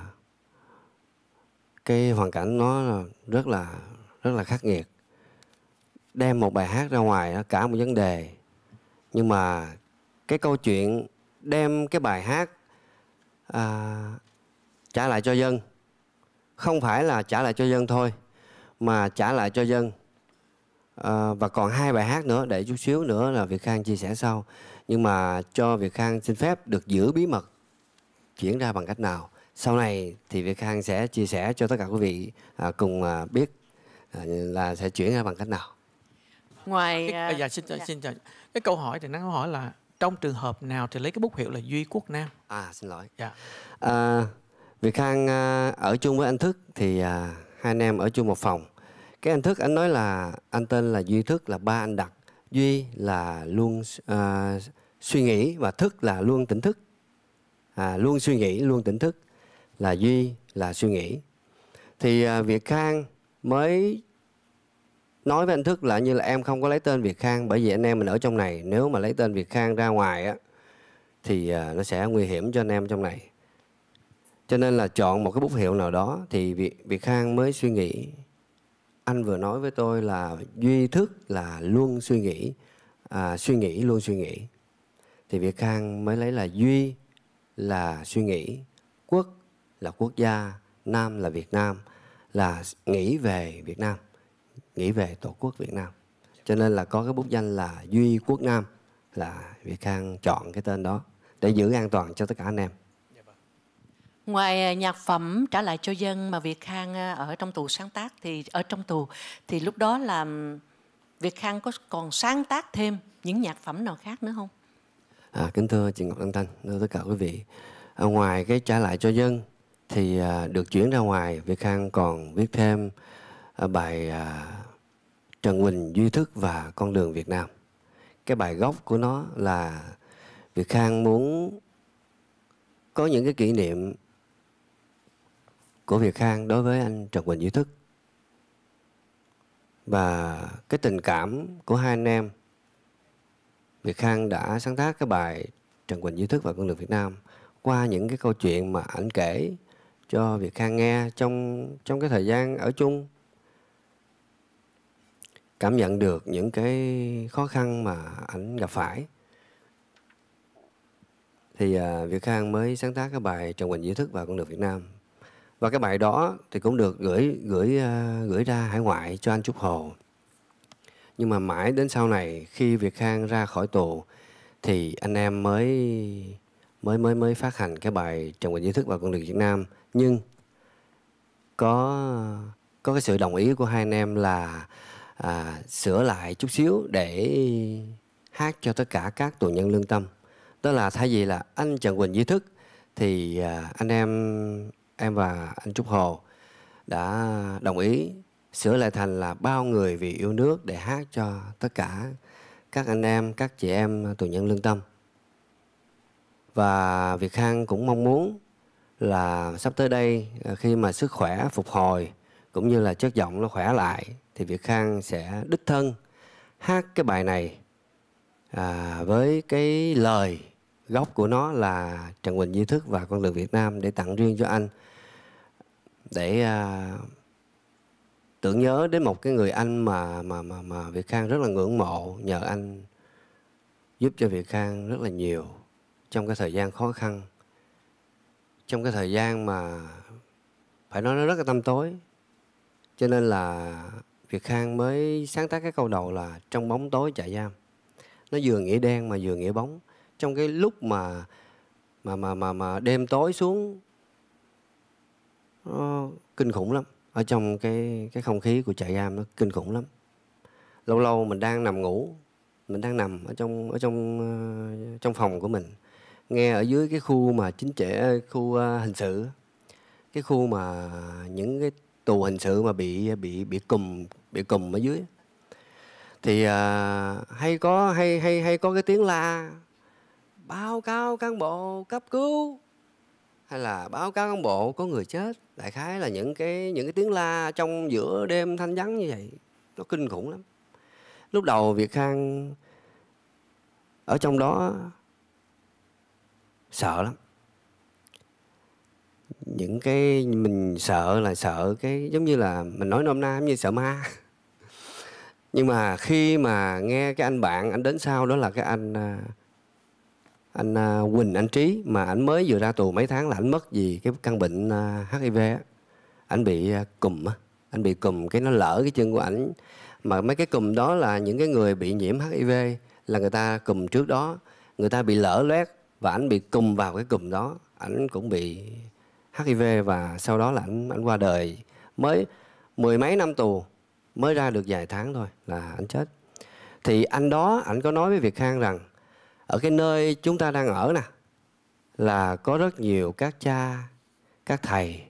cái hoàn cảnh nó rất là rất là khắc nghiệt. Đem một bài hát ra ngoài đó, cả một vấn đề. Nhưng mà cái câu chuyện đem cái bài hát à, trả lại cho dân, không phải là trả lại cho dân thôi, mà trả lại cho dân à, và còn hai bài hát nữa, để chút xíu nữa là Việt Khang chia sẻ sau. Nhưng mà cho Việt Khang xin phép được giữ bí mật chuyển ra bằng cách nào, sau này thì Việt Khang sẽ chia sẻ cho tất cả quý vị à, cùng à, biết à, là sẽ chuyển ra bằng cách nào. Ngoài Cái, dạ, xin, dạ. xin chào. Cái câu hỏi thì nó hỏi là trong trường hợp nào thì lấy cái bút hiệu là Duy Quốc Nam? À, xin lỗi. Dạ. À, Việt Khang à, ở chung với anh Thức thì à, hai anh em ở chung một phòng. Cái anh Thức anh nói là anh tên là Duy Thức, là ba anh đặt. Duy là luôn à, suy nghĩ và Thức là luôn tỉnh thức. À, luôn suy nghĩ, luôn tỉnh thức, là Duy là suy nghĩ. Thì à, Việt Khang mới nói với anh Thức là như là em không có lấy tên Việt Khang, bởi vì anh em mình ở trong này, nếu mà lấy tên Việt Khang ra ngoài á thì uh, nó sẽ nguy hiểm cho anh em trong này. Cho nên là chọn một cái bút hiệu nào đó. Thì Việt, Việt Khang mới suy nghĩ. Anh vừa nói với tôi là Duy Thức là luôn suy nghĩ, à, suy nghĩ luôn suy nghĩ. Thì Việt Khang mới lấy là Duy là suy nghĩ, Quốc là quốc gia, Nam là Việt Nam, là nghĩ về Việt Nam, nghĩ về Tổ quốc Việt Nam. Cho nên là có cái bút danh là Duy Quốc Nam, là Việt Khang chọn cái tên đó để giữ an toàn cho tất cả anh em. Ngoài nhạc phẩm trả lại cho dân mà Việt Khang ở trong tù sáng tác, thì ở trong tù thì lúc đó là Việt Khang có còn sáng tác thêm những nhạc phẩm nào khác nữa không? À, kính thưa chị Ngọc Đăng Thanh, thưa tất cả quý vị, ở ngoài cái trả lại cho dân thì à, được chuyển ra ngoài, Việt Khang còn viết thêm à, bài à, Trần Huỳnh Duy Thức và Con đường Việt Nam. Cái bài gốc của nó là Việt Khang muốn có những cái kỷ niệm của Việt Khang đối với anh Trần Huỳnh Duy Thức, và cái tình cảm của hai anh em. Việt Khang đã sáng tác cái bài Trần Huỳnh Duy Thức và Con đường Việt Nam qua những cái câu chuyện mà ảnh kể cho Việt Khang nghe trong trong cái thời gian ở chung, cảm nhận được những cái khó khăn mà ảnh gặp phải. Thì à, Việt Khang mới sáng tác cái bài Trần Huỳnh Duy Thức và Con đường Việt Nam. Và cái bài đó thì cũng được gửi gửi uh, gửi ra hải ngoại cho anh Trúc Hồ. Nhưng mà mãi đến sau này khi Việt Khang ra khỏi tù thì anh em mới mới mới mới phát hành cái bài Trần Huỳnh Duy Thức và Con đường Việt Nam. Nhưng có có cái sự đồng ý của hai anh em là à, sửa lại chút xíu để hát cho tất cả các tù nhân lương tâm. Đó là thay vì là anh Trần Huỳnh Duy Thức thì à, anh em em và anh Trúc Hồ đã đồng ý sửa lại thành là Bao Người Vì Yêu Nước để hát cho tất cả các anh em, các chị em tù nhân lương tâm. Và Việt Khang cũng mong muốn là sắp tới đây, khi mà sức khỏe phục hồi cũng như là chất giọng nó khỏe lại, thì Việt Khang sẽ đích thân hát cái bài này à, với cái lời gốc của nó là Trần Huỳnh Di Thức và Con Đường Việt Nam, để tặng riêng cho anh, để à, tưởng nhớ đến một cái người anh mà mà mà mà Việt Khang rất là ngưỡng mộ, nhờ anh giúp cho Việt Khang rất là nhiều trong cái thời gian khó khăn, trong cái thời gian mà phải nói nó rất là tăm tối. Cho nên là Việt Khang mới sáng tác cái câu đầu là Trong bóng tối trại giam. Nó vừa nghĩa đen mà vừa nghĩa bóng. Trong cái lúc mà mà mà mà, mà đêm tối xuống, nó kinh khủng lắm. Ở trong cái cái không khí của trại giam nó kinh khủng lắm. Lâu lâu mình đang nằm ngủ, mình đang nằm ở trong ở trong uh, trong phòng của mình, nghe ở dưới cái khu mà chính trị, khu uh, hình sự, cái khu mà những cái tù hình sự mà bị bị bị cùm bị cùm ở dưới, thì uh, hay có hay hay hay có cái tiếng la báo cáo cán bộ cấp cứu, hay là báo cáo cán bộ có người chết. Đại khái là những cái những cái tiếng la trong giữa đêm thanh vắng như vậy, nó kinh khủng lắm. Lúc đầu Việt Khang ở trong đó sợ lắm. Những cái mình sợ là sợ cái giống như là mình nói nôm na giống như sợ ma. Nhưng mà khi mà nghe cái anh bạn anh đến sau, đó là cái anh anh Quỳnh, anh Trí, mà anh mới vừa ra tù mấy tháng là anh mất vì cái căn bệnh hát i vê á. Anh bị cùm á, anh bị cùm cái nó lỡ cái chân của ảnh. Mà mấy cái cùm đó là những cái người bị nhiễm hát i vê, là người ta cùm trước đó, người ta bị lỡ loét và ảnh bị cùm vào cái cùm đó, ảnh cũng bị hát i vê và sau đó là ảnh ảnh qua đời. Mới mười mấy năm tù, mới ra được vài tháng thôi là ảnh chết. Thì anh đó ảnh có nói với Việt Khang rằng ở cái nơi chúng ta đang ở nè, là có rất nhiều các cha, các thầy,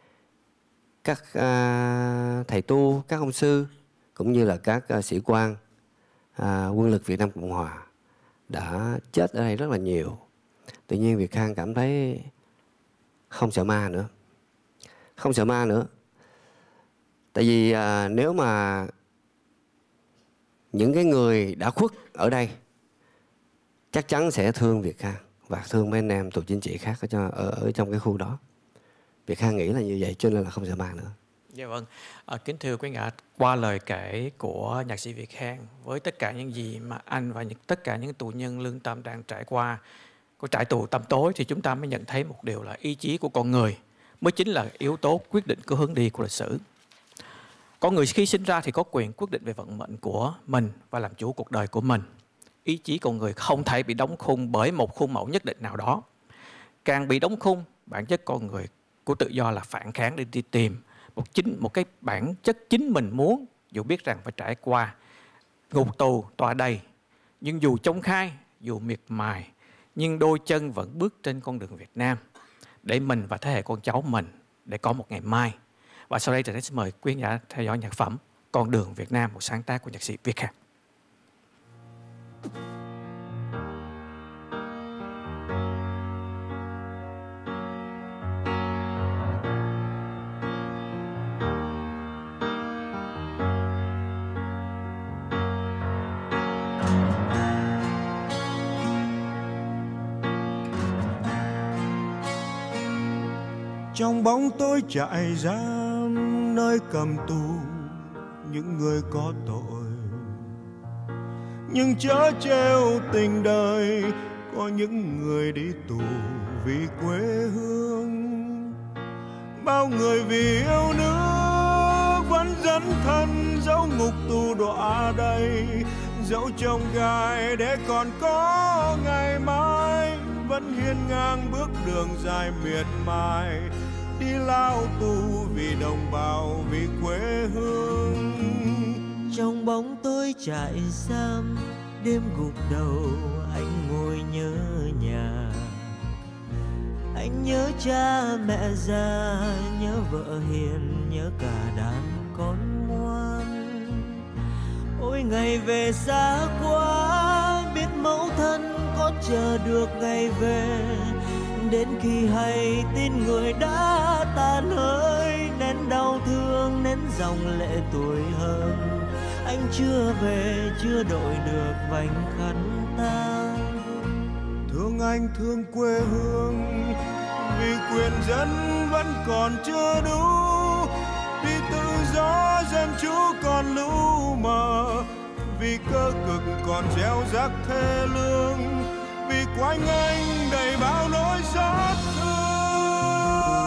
các uh, thầy tu, các ông sư, cũng như là các uh, sĩ quan uh, quân lực Việt Nam Cộng Hòa đã chết ở đây rất là nhiều. Tự nhiên Việt Khang cảm thấy không sợ ma nữa. Không sợ ma nữa. Tại vì à, nếu mà những cái người đã khuất ở đây chắc chắn sẽ thương Việt Khang và thương mấy anh em tù chính trị khác ở, cho, ở, ở trong cái khu đó. Việt Khang nghĩ là như vậy, cho nên là không sợ ma nữa. Dạ vâng. À, kính thưa quý ngã, qua lời kể của nhạc sĩ Việt Khang, với tất cả những gì mà anh và những, tất cả những tù nhân lương tâm đang trải qua của trại tù tăm tối, thì chúng ta mới nhận thấy một điều là ý chí của con người mới chính là yếu tố quyết định cái hướng đi của lịch sử. Con người khi sinh ra thì có quyền quyết định về vận mệnh của mình và làm chủ cuộc đời của mình. Ý chí con người không thể bị đóng khung bởi một khuôn mẫu nhất định nào đó. Càng bị đóng khung, bản chất con người của tự do là phản kháng để đi tìm một chính một cái bản chất chính mình muốn, dù biết rằng phải trải qua ngục tù tòa đầy, nhưng dù trông khai, dù miệt mài, nhưng đôi chân vẫn bước trên con đường Việt Nam để mình và thế hệ con cháu mình để có một ngày mai. Và sau đây thì xin mời quý giả theo dõi nhạc phẩm Con Đường Việt Nam, một sáng tác của nhạc sĩ Việt Khang. Trong bóng tối trại giam, nơi cầm tù những người có tội, nhưng chớ trêu tình đời, có những người đi tù vì quê hương. Bao người vì yêu nước vẫn dấn thân, dẫu ngục tù đọa đầy, dẫu trông gai để còn có ngày mai, vẫn hiên ngang bước đường dài miệt mài, đi lao tù vì đồng bào, vì quê hương. Trong bóng tối trại giam, đêm gục đầu anh ngồi nhớ nhà. Anh nhớ cha mẹ già, nhớ vợ hiền, nhớ cả đàn con muôn. Ôi ngày về xa quá, biết mẫu thân có chờ được ngày về. Đến khi hay tin người đã tàn hơi, nén đau thương nén dòng lệ tuổi hơn. Anh chưa về chưa đội được vành khăn tang. Thương anh thương quê hương, vì quyền dân vẫn còn chưa đủ, vì tự do dân chủ còn lu mờ, vì cơ cực còn gieo rắc thê lương, vì quanh anh đầy bao nỗi xót thương.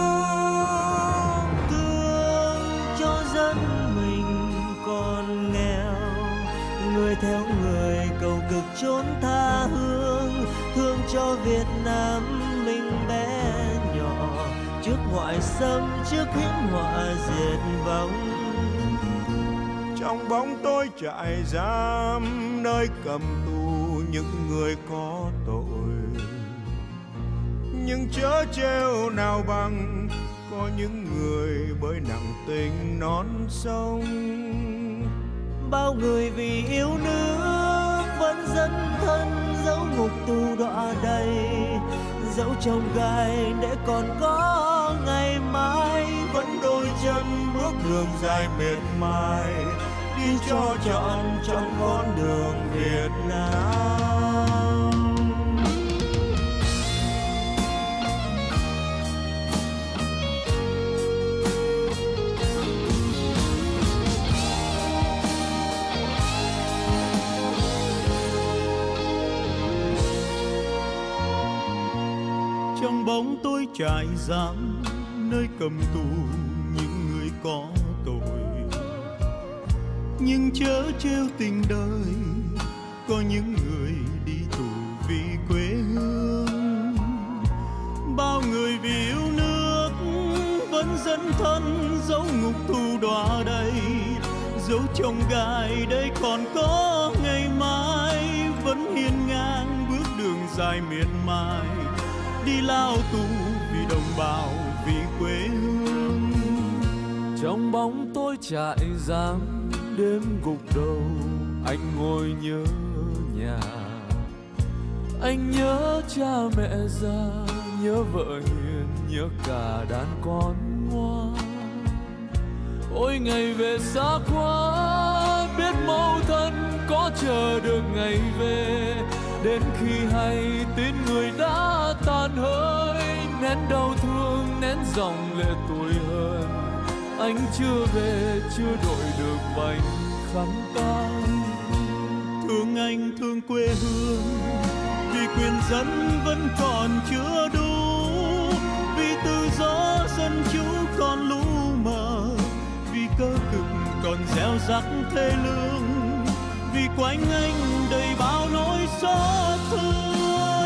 Thương cho dân mình còn nghèo, người theo người cầu cực trốn tha hương. Thương cho Việt Nam mình bé nhỏ, trước ngoại xâm trước hiểm họa diệt vong. Trong bóng tối trại giam, nơi cầm tù những người có tội, nhưng chớ trêu nào bằng có những người bơi nặng tình non sông. Bao người vì yêu nước vẫn dấn thân, dẫu ngục tù đọa đầy, dẫu trong gai để còn có ngày mai. Vẫn đôi chân bước đường dài miệt mài, đi cho trọn trọn con đường Việt Nam. Trong bóng tối trại giam, nơi cầm tù những người có tội, nhưng chớ trêu tình đời có những người đi tù vì quê hương. Bao người vì yêu nước vẫn dấn thân, dẫu ngục tù đọa đầy, dẫu trong gai đây còn có ngày mai. Vẫn hiên ngang bước đường dài miệt mài, đi lao tù vì đồng bào vì quê hương. Trong bóng tối trại giam, đêm gục đầu anh ngồi nhớ nhà. Anh nhớ cha mẹ già, nhớ vợ hiền, nhớ cả đàn con ngoan. Ôi ngày về xa quá, biết mẫu thân có chờ được ngày về. Đến khi hay tin người đã tàn hơi, nén đau thương nén dòng lệ tuổi hơn. Anh chưa về chưa đội được vành khăn tang. Thương anh thương quê hương, vì quyền dân vẫn còn chưa đủ, vì tự do dân chủ còn lu mờ, vì cơ cực còn gieo rắc thê lương, vì quanh anh đầy bao nỗi xót thương.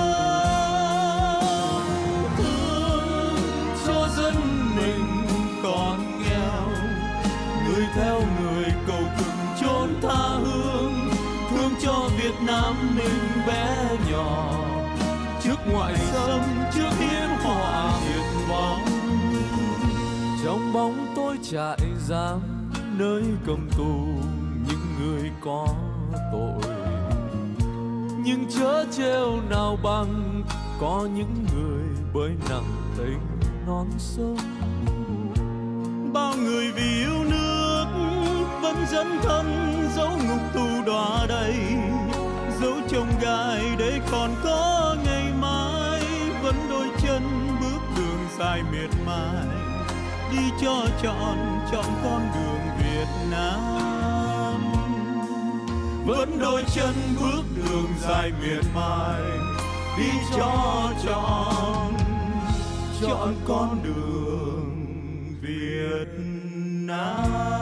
Thương cho dân mình còn nghèo, người theo người cầu cực trốn tha hương. thương cho Việt Nam mình bé nhỏ, trước ngoại xâm trước hiến họa diệt vong. Trong bóng tối trại giam, nơi cầm tù những người có tội, nhưng chớ trêu nào bằng có những người bơi nặng tình non sông. Bao người vì yêu nước vẫn dấn thân, dẫu ngục tù đọa đầy, dẫu trong gai để còn có ngày mai. Vẫn đôi chân bước đường dài miệt mài, đi cho trọn trọn con đường Việt Nam. Vẫn đôi chân bước đường dài miệt mài, đi cho trọn trọn con đường Việt Nam.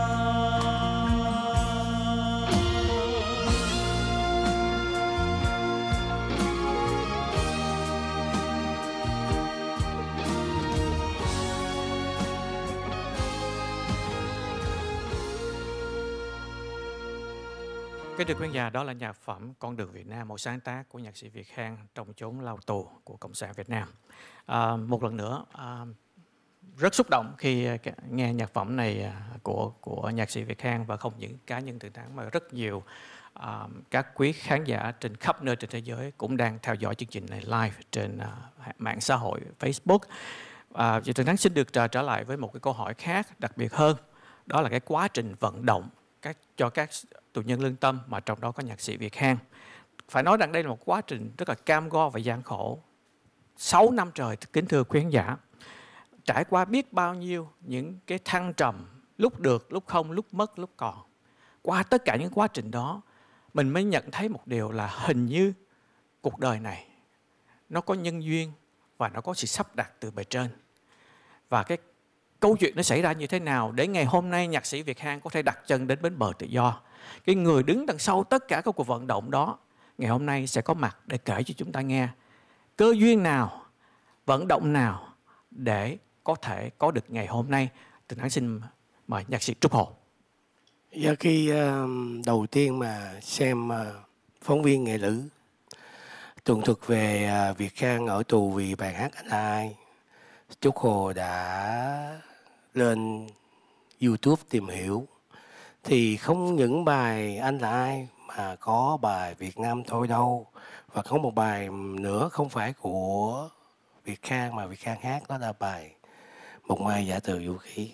Kính thưa quý giả, đó là nhạc phẩm Con đường Việt Nam, một sáng tác của nhạc sĩ Việt Khang trong chốn lao tù của Cộng sản Việt Nam. À, một lần nữa, à, rất xúc động khi nghe nhạc phẩm này của của nhạc sĩ Việt Khang, và không những cá nhân Tường Thắng mà rất nhiều uh, các quý khán giả trên khắp nơi trên thế giới cũng đang theo dõi chương trình này live trên uh, mạng xã hội Facebook. Uh, Tường Thắng xin được trở, trở lại với một cái câu hỏi khác đặc biệt hơn, đó là cái quá trình vận động các cho các tù nhân lương tâm mà trong đó có nhạc sĩ Việt Khang. Phải nói rằng đây là một quá trình rất là cam go và gian khổ. sáu năm trời, kính thưa quý khán giả, trải qua biết bao nhiêu những cái thăng trầm, lúc được, lúc không, lúc mất, lúc còn. Qua tất cả những quá trình đó, mình mới nhận thấy một điều là hình như cuộc đời này nó có nhân duyên và nó có sự sắp đặt từ bề trên. Và cái câu chuyện nó xảy ra như thế nào để ngày hôm nay nhạc sĩ Việt Khang có thể đặt chân đến bến bờ tự do. Cái người đứng đằng sau tất cả các cuộc vận động đó ngày hôm nay sẽ có mặt để kể cho chúng ta nghe cơ duyên nào, vận động nào để có thể có được ngày hôm nay. Tường Thắng xin mời nhạc sĩ Trúc Hồ. Dạ, khi uh, đầu tiên mà xem uh, phóng viên Nghệ Lữ tường thuật về uh, Việt Khang ở tù vì bài hát Anh Là Ai, Trúc Hồ đã lên YouTube tìm hiểu, thì không những bài Anh Là Ai mà có bài Việt Nam Thôi Đâu, và có một bài nữa không phải của Việt Khang mà Việt Khang hát, đó là bài Một Mai Giả Từ Vũ Khí,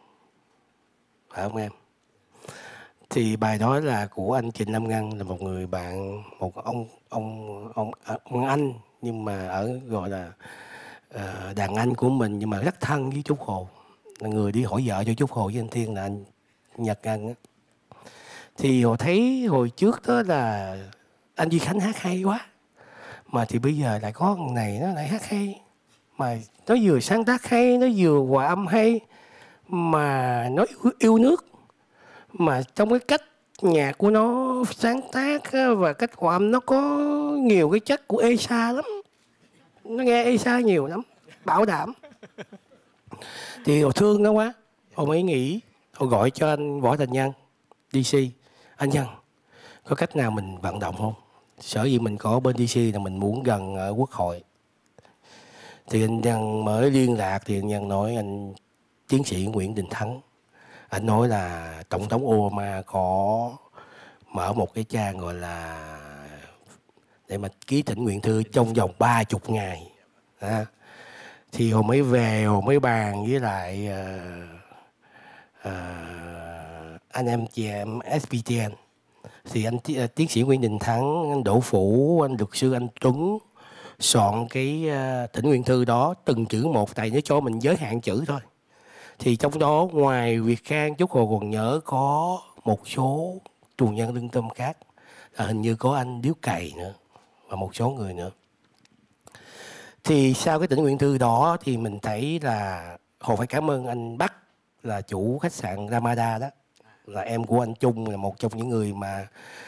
phải không em? Thì bài đó là của anh Trịnh Lâm Ngân, là một người bạn, một ông ông ông ông anh nhưng mà ở gọi là uh, đàn anh của mình, nhưng mà rất thân với Trúc Hồ, là người đi hỏi vợ cho Trúc Hồ với anh Thiên là anh Nhật Ngân á. Thì họ thấy hồi trước đó là anh Duy Khánh hát hay quá, mà thì bây giờ lại có con này nó lại hát hay, mà nó vừa sáng tác hay, nó vừa hòa âm hay, mà nó yêu, yêu nước, mà trong cái cách nhạc của nó sáng tác và cách hòa âm nó có nhiều cái chất của Esa lắm, nó nghe Esa nhiều lắm, bảo đảm. Thì họ thương nó quá, họ mới nghĩ, họ gọi cho anh Võ Thành Nhân đê xê, anh Nhân có cách nào mình vận động không? Sở dĩ mình có bên đê xê là mình muốn gần ở Quốc hội. Thì anh Nhân mới liên lạc, thì anh Nhân nói anh tiến sĩ Nguyễn Đình Thắng, anh nói là Tổng thống Obama có mở một cái trang gọi là để mà ký thỉnh nguyện thư trong vòng ba chục ngày. À, thì họ mới về, họ mới bàn với lại uh, uh, anh em chị em ét pê tê en. Thì anh uh, tiến sĩ Nguyễn Đình Thắng, anh Đỗ Phủ, anh luật sư anh Tuấn soạn cái uh, thỉnh nguyện thư đó từng chữ một, tại nó cho mình giới hạn chữ thôi. Thì trong đó ngoài Việt Khang, Trúc Hồ còn nhớ có một số tù nhân lương tâm khác, là hình như có anh Điếu Cày nữa và một số người nữa. Thì sau cái thỉnh nguyện thư đó thì mình thấy là Hồ phải cảm ơn anh Bắc, là chủ khách sạn Ramada đó, là em của anh Trung, là một trong những người mà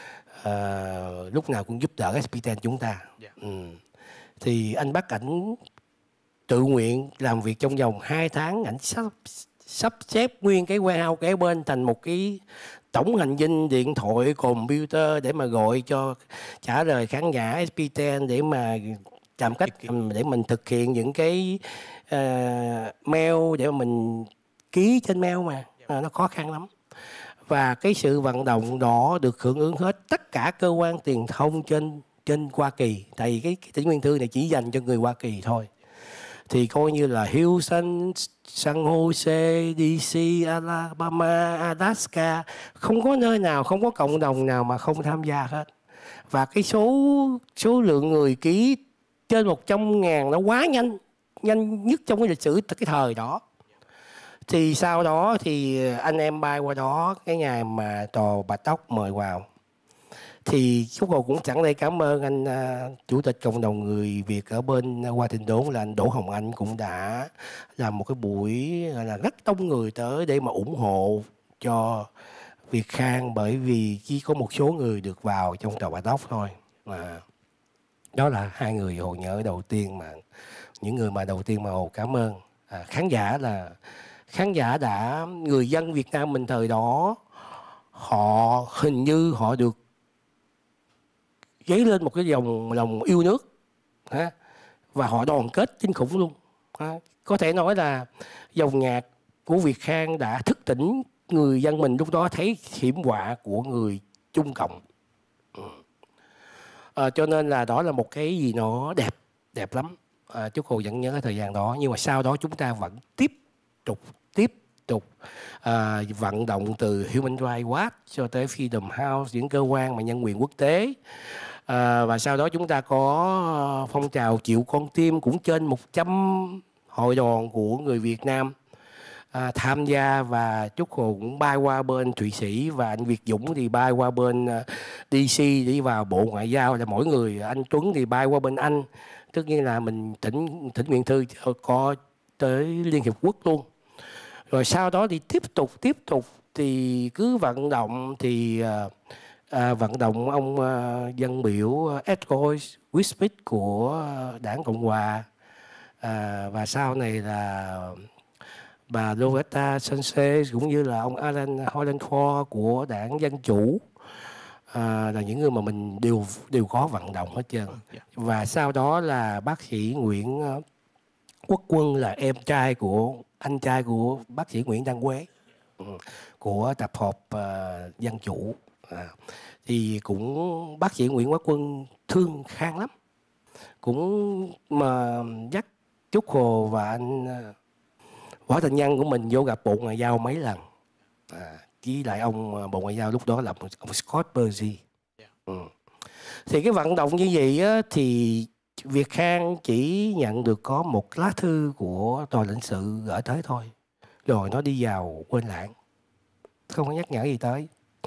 uh, lúc nào cũng giúp đỡ ét pê tê en chúng ta. Yeah. Ừ. Thì anh Bắc ảnh tự nguyện làm việc trong vòng hai tháng, ảnh sắp, sắp xếp nguyên cái warehouse kế bên thành một cái tổng hành dinh điện thoại, computer để mà gọi cho trả lời khán giả ét pê tê en, để mà làm cách để mình thực hiện những cái uh, mail để mà mình ký trên mail, mà uh, nó khó khăn lắm. Và cái sự vận động đó được hưởng ứng hết tất cả cơ quan truyền thông trên trên Hoa Kỳ, tại vì cái, cái thỉnh nguyện thư này chỉ dành cho người Hoa Kỳ thôi. Thì coi như là Houston, San Jose, đê xê, Alabama, Alaska, không có nơi nào, không có cộng đồng nào mà không tham gia hết. Và cái số số lượng người ký trên một trăm ngàn nó quá nhanh, nhanh nhất trong cái lịch sử cái thời đó. Thì sau đó thì anh em bay qua đó, cái ngày mà tòa Bà Tóc mời vào, thì Trúc Hồ cũng sẵn đây cảm ơn anh uh, chủ tịch cộng đồng người Việt ở bên Hoa Thịnh Đốn là anh Đỗ Hồng Anh, cũng đã làm một cái buổi là rất đông người tới để mà ủng hộ cho Việt Khang, bởi vì chỉ có một số người được vào trong tòa Bà Tóc thôi. À, đó là hai người Hồ nhớ đầu tiên, mà những người mà đầu tiên mà Hồ cảm ơn. À, khán giả là khán giả đã, người dân Việt Nam mình thời đó, họ hình như họ được dấy lên một cái dòng lòng yêu nước, ha? Và họ đoàn kết kinh khủng luôn. À, có thể nói là dòng nhạc của Việt Khang đã thức tỉnh người dân mình lúc đó thấy hiểm họa của người Trung Cộng. À, cho nên là đó là một cái gì nó đẹp, đẹp lắm. À, Trúc Hồ vẫn nhớ cái thời gian đó. Nhưng mà sau đó chúng ta vẫn tiếp tục, tiếp tục à, vận động từ Human Rights Watch cho tới Freedom House, những cơ quan mà nhân quyền quốc tế. À, và sau đó chúng ta có phong trào chịu con tim cũng trên một trăm hội đoàn của người Việt Nam à, tham gia, và Trúc Hồ cũng bay qua bên Thụy Sĩ và anh Việt Dũng thì bay qua bên uh, đê xê đi vào Bộ Ngoại giao, là mỗi người, anh Tuấn thì bay qua bên Anh, tất nhiên là mình thỉnh thỉnh nguyện thư có tới Liên Hiệp Quốc luôn. Rồi sau đó thì tiếp tục tiếp tục thì cứ vận động thì uh, À, vận động ông uh, dân biểu uh, Edward Wismith của uh, Đảng Cộng Hòa, à, và sau này là bà Loretta Sanchez cũng như là ông Alan Holland Ford của Đảng Dân Chủ, à, là những người mà mình đều đều có vận động hết trơn. Và sau đó là bác sĩ Nguyễn uh, Quốc Quân là em trai của anh trai của bác sĩ Nguyễn Đăng Quế, ừ, của tập hợp uh, Dân Chủ. À, thì cũng bác sĩ Nguyễn Quốc Quân thương Khang lắm, cũng mà dắt Trúc Hồ và anh Võ Thành Nhân của mình vô gặp Bộ Ngoại giao mấy lần, à, với lại ông Bộ Ngoại giao lúc đó là ông Scott Percy. Ừ. Thì cái vận động như vậy á, thì Việt Khang chỉ nhận được có một lá thư của tòa lãnh sự gửi tới thôi, rồi nó đi vào quên lãng, không có nhắc nhở gì tới.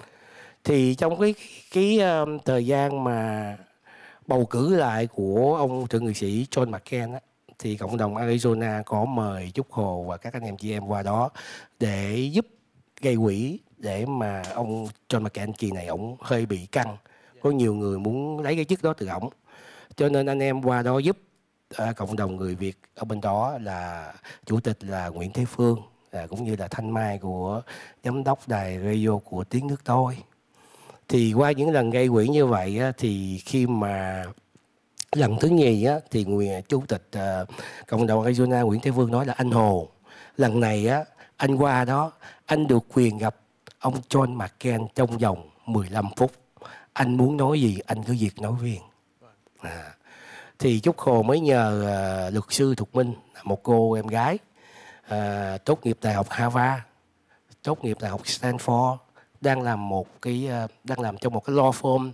Thì trong cái cái, cái um, thời gian mà bầu cử lại của ông thượng nghị sĩ John McCain á, thì cộng đồng Arizona có mời Trúc Hồ và các anh em chị em qua đó để giúp gây quỹ, để mà ông John McCain kỳ này ổng hơi bị căng, có nhiều người muốn lấy cái chức đó từ ổng, cho nên anh em qua đó giúp à, cộng đồng người Việt ở bên đó, là chủ tịch là Nguyễn Thế Phương, à, cũng như là Thanh Mai của giám đốc đài radio của Tiếng Nước Tôi. Thì qua những lần gây quỹ như vậy á, thì khi mà lần thứ nhì á, thì người chủ tịch uh, cộng đồng Arizona Nguyễn Thế Vương nói là anh Hồ, lần này á, anh qua đó anh được quyền gặp ông John McCain trong vòng mười lăm phút, anh muốn nói gì anh cứ việc nói riêng. À, thì Trúc Hồ mới nhờ uh, luật sư Thục Minh, một cô em gái uh, tốt nghiệp đại học Harvard, tốt nghiệp đại học Stanford, đang làm một cái đang làm trong một cái law firm,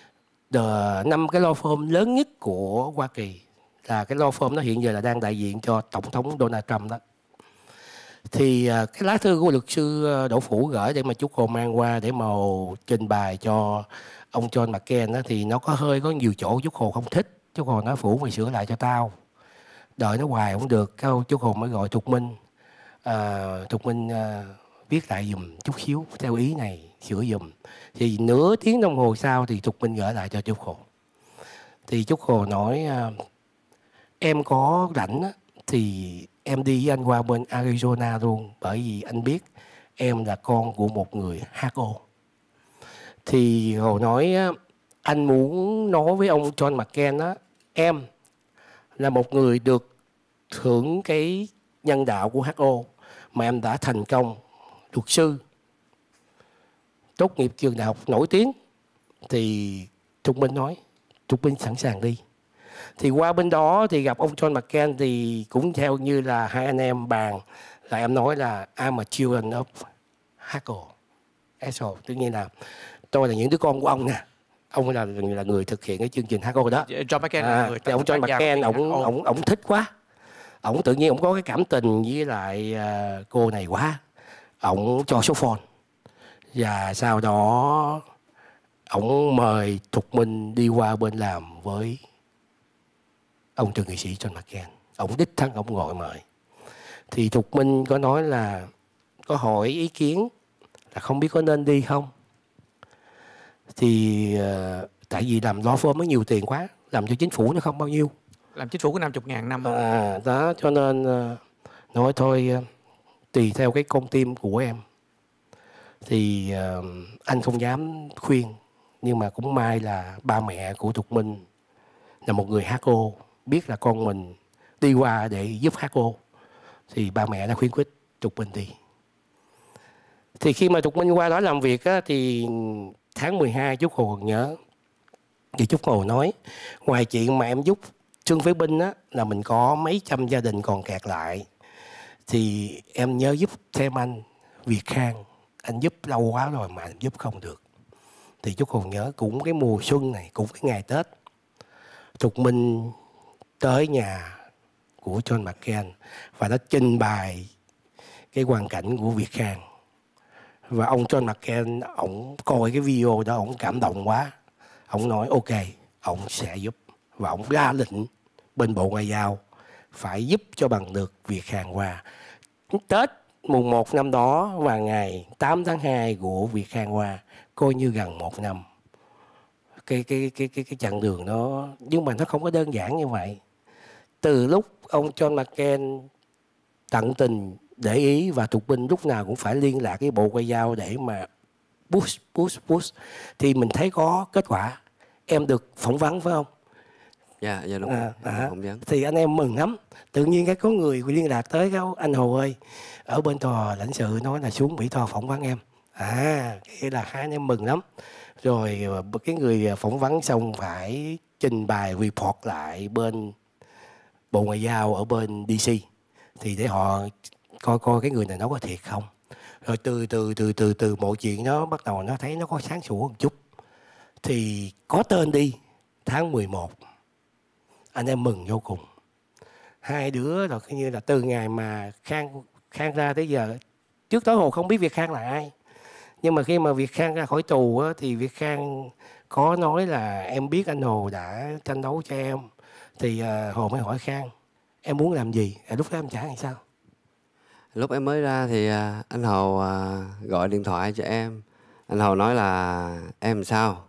năm cái law firm lớn nhất của Hoa Kỳ, là cái law firm nó hiện giờ là đang đại diện cho tổng thống Donald Trump đó. Thì cái lá thư của luật sư Đỗ Phủ gửi để mà Trúc Hồ mang qua để mà trình bày cho ông John McCain đó, thì nó có hơi có nhiều chỗ Trúc Hồ không thích. Trúc Hồ nói Phủ mày sửa lại cho tao, đợi nó hoài không được. Cái Trúc Hồ mới gọi Thục Minh, à, Thục Minh à, viết lại dùm chút xíu theo ý này, sửa dùm. Thì nửa tiếng đồng hồ sau thì Thục Minh gửi lại cho Trúc Hồ. Thì Trúc Hồ nói em có rảnh á, thì em đi với anh qua bên Arizona luôn, bởi vì anh biết em là con của một người hát o. Thì Hồ nói anh muốn nói với ông John McCain á, em là một người được hưởng cái nhân đạo của hát o, mà em đã thành công luật sư, tốt nghiệp trường đại học nổi tiếng. Thì Thục Minh nói Thục Minh sẵn sàng đi. Thì qua bên đó thì gặp ông John McCain, thì cũng theo như là hai anh em bàn, là em nói là I'm a children of Hackle. Tất nhiên là tôi là những đứa con của ông nè. Ông là là người thực hiện cái chương trình hát o đó. John McCain à, là người thì ông John McCain ông ông ông thích quá. Ông tự nhiên ông có cái cảm tình với lại uh, cô này quá. Ông cho số phone. Và sau đó ông mời Thục Minh đi qua bên làm với ông thượng nghị sĩ John McCain. Ông đích thân ông gọi mời. Thì Thục Minh có nói là có hỏi ý kiến là không biết có nên đi không. Thì uh, tại vì làm law firm mới nhiều tiền quá, làm cho chính phủ nó không bao nhiêu. Làm chính phủ có năm mươi ngàn năm. À, đó cho nên uh, nói thôi uh, tùy theo cái con tim của em. Thì uh, anh không dám khuyên, nhưng mà cũng may là ba mẹ của Thục Minh là một người hát o, biết là con mình đi qua để giúp hát ô. Thì ba mẹ đã khuyến khích Trục Minh đi. Thì khi mà Trục Minh qua đó làm việc á, thì tháng mười hai Trúc Hồ còn nhớ. Thì Trúc Hồ nói ngoài chuyện mà em giúp Trương Phế Binh á, là mình có mấy trăm gia đình còn kẹt lại. Thì em nhớ giúp thêm anh Việt Khang. Anh giúp lâu quá rồi mà anh giúp không được. Thì Trúc Hồ nhớ cũng cái mùa xuân này, cũng cái ngày Tết, Trục Minh tới nhà của John McCain và đã trình bày cái hoàn cảnh của Việt Khang. Và ông John McCain, ổng coi cái video đó, ổng cảm động quá. Ổng nói ok, ổng sẽ giúp. Và ổng ra lệnh bên Bộ Ngoại giao phải giúp cho bằng được Việt Khang qua. Tết mùng một năm đó và ngày tám tháng hai của Việt Khang qua, coi như gần một năm. Cái, cái, cái, cái, cái chặng đường đó, nhưng mà nó không có đơn giản như vậy. Từ lúc ông John McCain tận tình để ý và Trục Minh lúc nào cũng phải liên lạc với Bộ Ngoại giao để mà push, push, push, thì mình thấy có kết quả. Em được phỏng vấn phải không? Dạ, dạ đúng à, rồi. À, phỏng vấn. thì anh em mừng lắm. Tự nhiên cái có người liên lạc tới đâu, anh Hồ ơi, ở bên tòa lãnh sự nói là xuống Mỹ Tho phỏng vấn em. À, cái là hai anh em mừng lắm. Rồi cái người phỏng vấn xong phải trình bày report lại bên Bộ Ngoại giao ở bên đê xê, thì để họ coi coi cái người này nó có thiệt không. Rồi từ từ từ từ từ mọi chuyện đó bắt đầu nó thấy nó có sáng sủa một chút, thì có tên đi tháng mười một. Anh em mừng vô cùng. Hai đứa rồi coi như là từ ngày mà Khang Khang ra tới giờ, trước đó Hồ không biết Việt Khang là ai, nhưng mà khi mà Việt Khang ra khỏi tù á, thì Việt Khang có nói là em biết anh Hồ đã tranh đấu cho em. Thì uh, Hồ mới hỏi Khang em muốn làm gì. À, lúc đó em trả làm sao? Lúc em mới ra thì uh, anh Hồ uh, gọi điện thoại cho em. Anh Hồ nói là em sao?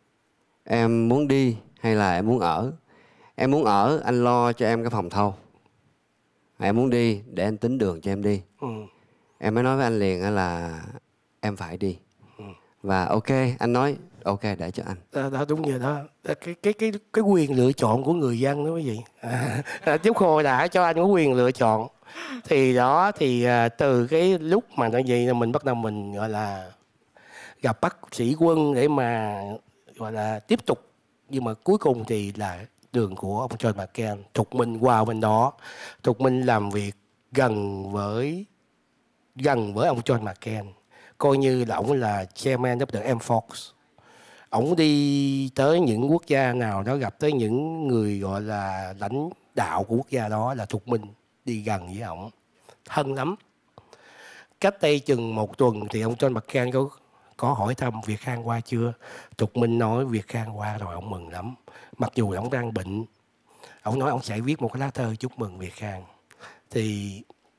Em muốn đi hay là em muốn ở? Em muốn ở, anh lo cho em cái phòng thâu. Em muốn đi để anh tính đường cho em đi. Ừ. Em mới nói với anh liền là em phải đi. Ừ. Và ok, anh nói ok để cho anh. Đó, đó đúng rồi đó. Cái cái cái cái quyền lựa chọn của người dân đó quý vị. À, Trúc Hồ đã cho anh có quyền lựa chọn. Thì đó thì à, từ cái lúc mà nó vậy là mình bắt đầu mình gọi là gặp bác sĩ Quân để mà gọi là tiếp tục. Nhưng mà cuối cùng thì là đường của ông John McCain. Trục Minh qua bên đó, Trục Minh làm việc gần với gần với ông John McCain, coi như là ông là chairman of the Air Force. Ông đi tới những quốc gia nào đó, gặp tới những người gọi là lãnh đạo của quốc gia đó là Trục Minh đi gần với ông, thân lắm. Cách đây chừng một tuần thì ông John McCain có có hỏi thăm Việt Khang qua chưa. Trục Minh nói Việt Khang qua rồi, ông mừng lắm. Mặc dù ông đang bệnh, ông nói ông sẽ viết một cái lá thơ chúc mừng Việt Khang. Thì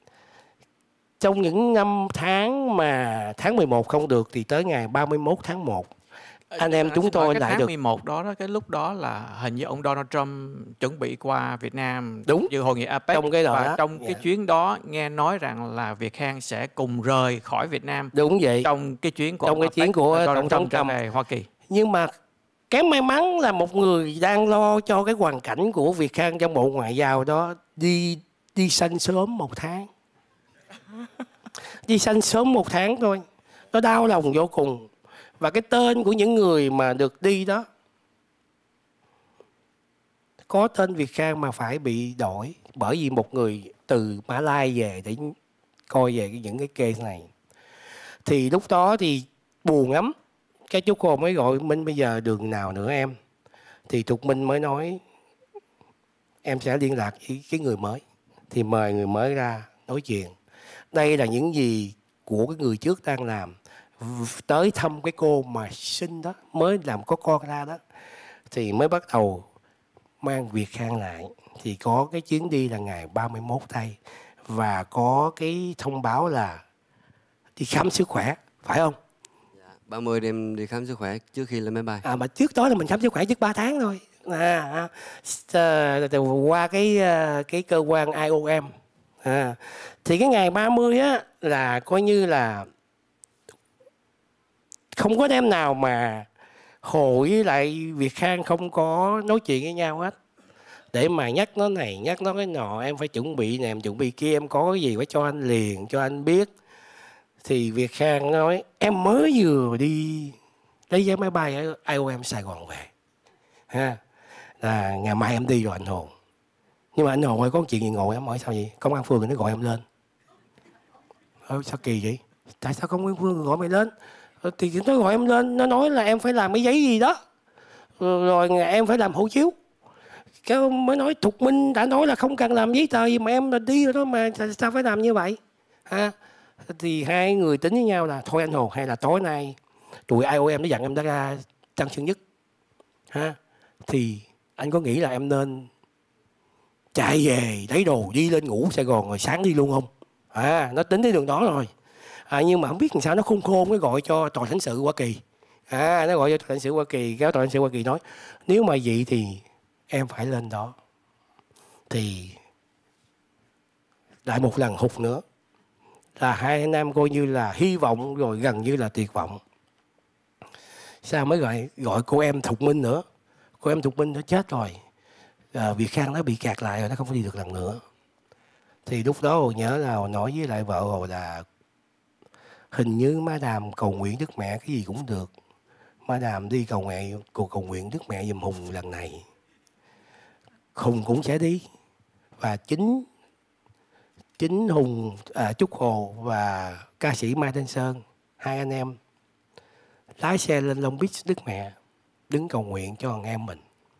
trong những năm tháng mà tháng mười một không được thì tới ngày ba mươi mốt tháng một anh em chúng tôi lại tháng được. mười một đó, đó cái lúc đó là hình như ông Donald Trump chuẩn bị qua Việt Nam đúng dự hội nghị a pếch, trong cái đó và đó. trong cái Dạ. chuyến đó nghe nói rằng là Việt Khang sẽ cùng rời khỏi Việt Nam. Đúng vậy. Trong cái chuyến của trong cái chuyến của Donald Tổng Trump trở thống về Hoa Kỳ. Nhưng mà cái may mắn là một người đang lo cho cái hoàn cảnh của Việt Khang trong Bộ Ngoại giao đó đi đi sanh sớm một tháng. Đi sanh sớm một tháng thôi. Nó đau lòng vô cùng. Và cái tên của những người mà được đi đó có tên Việt Khang mà phải bị đổi, bởi vì một người từ Mã Lai về để coi về những cái case này. Thì lúc đó thì buồn lắm. Cái chú cô mới gọi Minh bây giờ đường nào nữa em. Thì Trục Minh mới nói em sẽ liên lạc với cái người mới. Thì mời người mới ra nói chuyện. Đây là những gì của cái người trước đang làm. Tới thăm cái cô mà sinh đó, mới làm có con ra đó. Thì mới bắt đầu mang Việt Khang lại. Thì có cái chuyến đi là ngày ba mươi mốt đây. Và có cái thông báo là đi khám sức khỏe, phải không? ba mươi đêm đi khám sức khỏe trước khi lên máy bay. À, mà trước đó là mình khám sức khỏe trước ba tháng thôi. À, à, qua cái cái cơ quan i o em. À, thì cái ngày ba mươi á là coi như là không có đêm nào mà Hồ với lại Việt Khang không có nói chuyện với nhau hết. để mà nhắc nó này nhắc nó cái nọ, em phải chuẩn bị nè, em chuẩn bị kia, em có cái gì phải cho anh liền, cho anh biết. Thì Việt Khang nói em mới vừa đi lấy vé máy bay ở i o em Sài Gòn về ha, là ngày mai em đi rồi anh Hồn. Nhưng mà anh Hồn ơi, có chuyện gì ngồi em hỏi sao vậy? Công an phường nó gọi em lên. Ơ sao kỳ vậy? Tại sao công an phường gọi mày lên? Thì nó gọi em lên, nó nói là em phải làm cái giấy gì đó, rồi em phải làm hộ chiếu. Cái mới nói Thục Minh đã nói là không cần làm giấy tờ gì mà em là đi rồi đó, mà sao phải làm như vậy ha? Thì hai người tính với nhau là thôi anh Hồ, hay là tối nay tụi i o em nó dặn em đã ra Tân Sơn Nhất ha, thì anh có nghĩ là em nên chạy về lấy đồ đi lên ngủ Sài Gòn rồi sáng đi luôn không? À, nó tính tới đường đó rồi. À, nhưng mà không biết làm sao nó khôn khôn cái gọi cho Tòa lãnh sự Hoa Kỳ. À, nó gọi cho Tòa lãnh sự Hoa Kỳ, cái Tòa lãnh sự Hoa Kỳ nói nếu mà vậy thì em phải lên đó. Thì lại một lần hụt nữa, là hai anh em coi như là hy vọng rồi gần như là tuyệt vọng. Sao mới gọi gọi cô em Thục Minh nữa. Cô em Thục Minh nó chết rồi, à, Việt Khang nó bị kẹt lại rồi, nó không có đi được lần nữa. Thì lúc đó Hồ nhớ là Hồ nói với lại vợ Hồ là hình như má Đàm cầu nguyện Đức Mẹ cái gì cũng được, má Đàm đi cầu nguyện cầu, cầu nguyện Đức Mẹ giùm Hùng lần này, Hùng cũng sẽ đi. Và chính chính Hùng, à, Trúc Hồ và ca sĩ Mai Thanh Sơn, hai anh em lái xe lên Long Beach Đức Mẹ đứng cầu nguyện cho anh em mình.